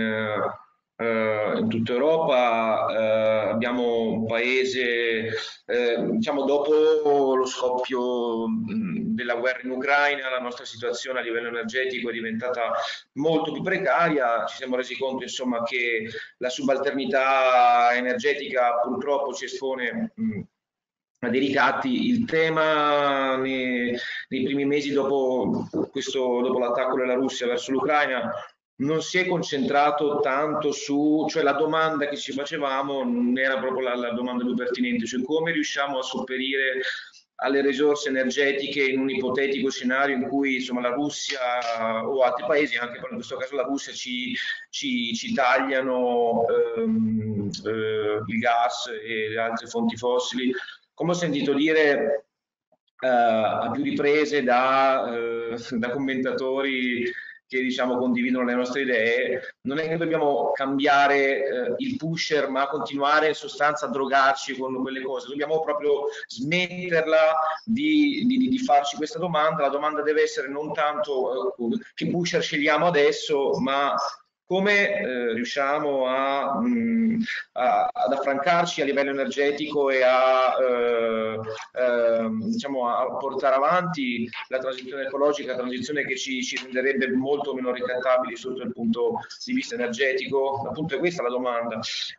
eh, in tutta Europa. Eh, abbiamo un paese, eh, diciamo, dopo lo scoppio della guerra in Ucraina, la nostra situazione a livello energetico è diventata molto più precaria. Ci siamo resi conto, insomma, che la subalternità energetica purtroppo ci espone mh, a dei ricatti. Il tema nei, nei primi mesi dopo, questo, dopo l'attacco della Russia verso l'Ucraina non si è concentrato tanto su, cioè la domanda che ci facevamo non era proprio la, la domanda più pertinente, cioè come riusciamo a sopperire alle risorse energetiche in un ipotetico scenario in cui insomma, la Russia o altri paesi, anche in questo caso la Russia, ci, ci, ci tagliano ehm, eh, il gas e le altre fonti fossili. Come ho sentito dire eh, a più riprese da, eh, da commentatori che diciamo condividono le nostre idee, non è che dobbiamo cambiare eh, il pusher, ma continuare in sostanza a drogarci con quelle cose. Dobbiamo proprio smetterla di, di, di farci questa domanda. La domanda deve essere non tanto eh, che pusher scegliamo adesso, ma come eh, riusciamo a, mh, a, ad affrancarci a livello energetico e a, eh, eh, diciamo, a portare avanti la transizione ecologica, la transizione che ci, ci renderebbe molto meno ricattabili sotto il punto di vista energetico. Appunto è questa la domanda.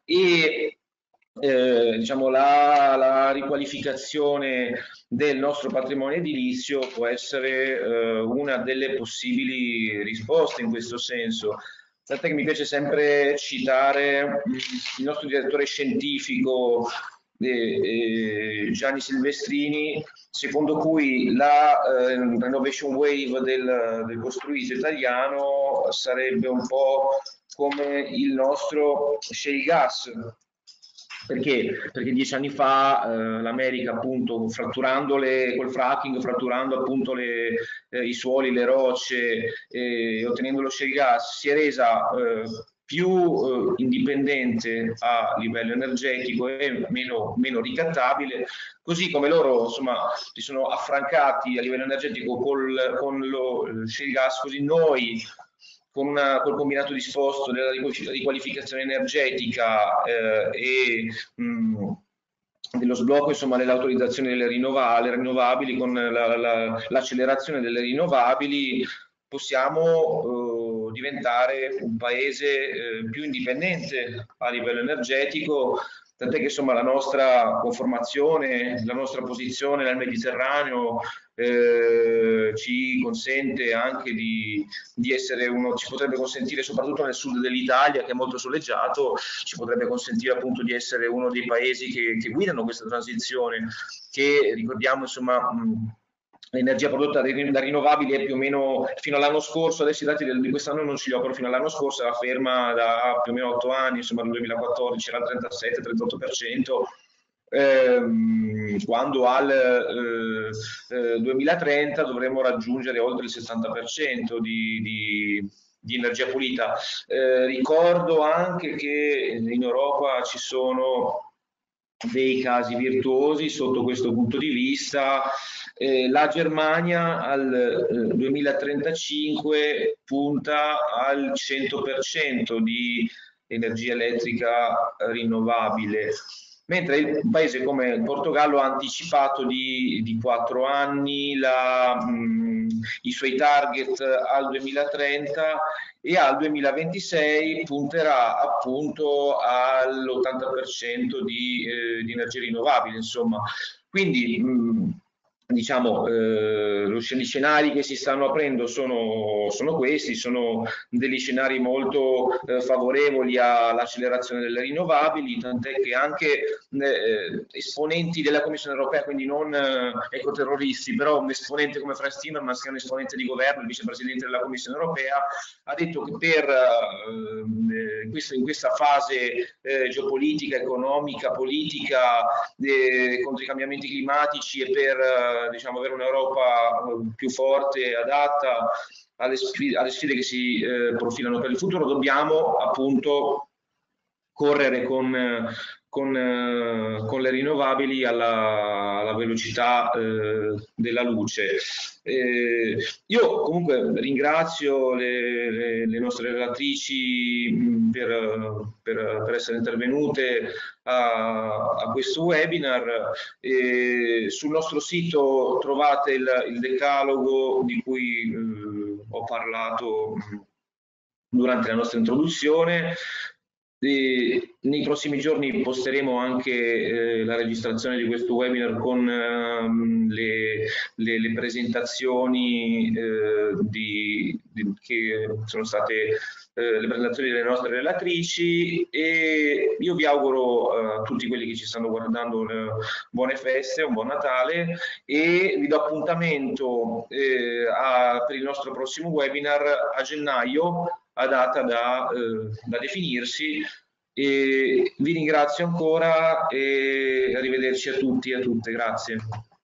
E eh, diciamo, la, la riqualificazione del nostro patrimonio edilizio può essere eh, una delle possibili risposte in questo senso. Tant'è che mi piace sempre citare il nostro direttore scientifico eh, eh, Gianni Silvestrini, secondo cui la eh, renovation wave del, del costruito italiano sarebbe un po' come il nostro shale gas. Perché? Perché dieci anni fa eh, l'America, appunto, fratturando le, col fracking, fratturando appunto le, eh, i suoli, le rocce, e ottenendo lo shale gas, si è resa eh, più eh, indipendente a livello energetico e meno, meno ricattabile, così come loro insomma si sono affrancati a livello energetico col, con lo shale gas, così noi con una, col combinato disposto della riqualificazione energetica eh, e mh, dello sblocco insomma dell'autorizzazione delle rinnovabili, rinnovabili con l'accelerazione la, la, delle rinnovabili possiamo eh, diventare un paese eh, più indipendente a livello energetico, tant'è che insomma la nostra conformazione, la nostra posizione nel Mediterraneo eh, ci consente anche di, di essere uno, ci potrebbe consentire soprattutto nel sud dell'Italia che è molto soleggiato, ci potrebbe consentire appunto di essere uno dei paesi che, che guidano questa transizione, che ricordiamo insomma mh, l'energia prodotta da rinnovabili è più o meno fino all'anno scorso, adesso i dati di quest'anno non ce li ho, però fino all'anno scorso era ferma da più o meno otto anni, insomma nel duemilaquattordici era il trentasette trentotto per cento, ehm, quando al eh, eh, duemilatrenta dovremo raggiungere oltre il sessanta per cento di, di, di energia pulita. Eh, ricordo anche che in Europa ci sono dei casi virtuosi sotto questo punto di vista. Eh, la Germania al eh, duemilatrentacinque punta al cento per cento di energia elettrica rinnovabile, mentre un paese come il Portogallo ha anticipato di, di quattro anni la, mh, i suoi target al duemilatrenta e al duemilaventisei punterà appunto all'ottanta per cento di, eh, di energie rinnovabili, insomma. Quindi mh, diciamo eh, gli scenari che si stanno aprendo sono, sono questi, sono degli scenari molto eh, favorevoli all'accelerazione delle rinnovabili, tant'è che anche eh, esponenti della Commissione europea, quindi non eh, ecoterroristi, però un esponente come Frans Timmermans, che è un esponente di governo, il vicepresidente della Commissione europea, ha detto che per eh, questo, in questa fase eh, geopolitica, economica, politica eh, contro i cambiamenti climatici e per diciamo avere un'Europa più forte e adatta alle sfide, alle sfide che si eh, profilano per il futuro, dobbiamo appunto correre con, con, eh, con le rinnovabili alla, alla velocità eh, della luce. Eh, io comunque ringrazio le, le, le nostre relatrici per, per, per essere intervenute a, a questo webinar. Eh, sul nostro sito trovate il, il decalogo di cui eh, ho parlato durante la nostra introduzione. E nei prossimi giorni posteremo anche eh, la registrazione di questo webinar con ehm, le, le, le presentazioni eh, di, di, che sono state eh, le presentazioni delle nostre relatrici, e io vi auguro eh, a tutti quelli che ci stanno guardando eh, buone feste, un buon Natale, e vi do appuntamento eh, a, per il nostro prossimo webinar a gennaio, a data da, eh, da definirsi. E vi ringrazio ancora e arrivederci a tutti e a tutte, grazie.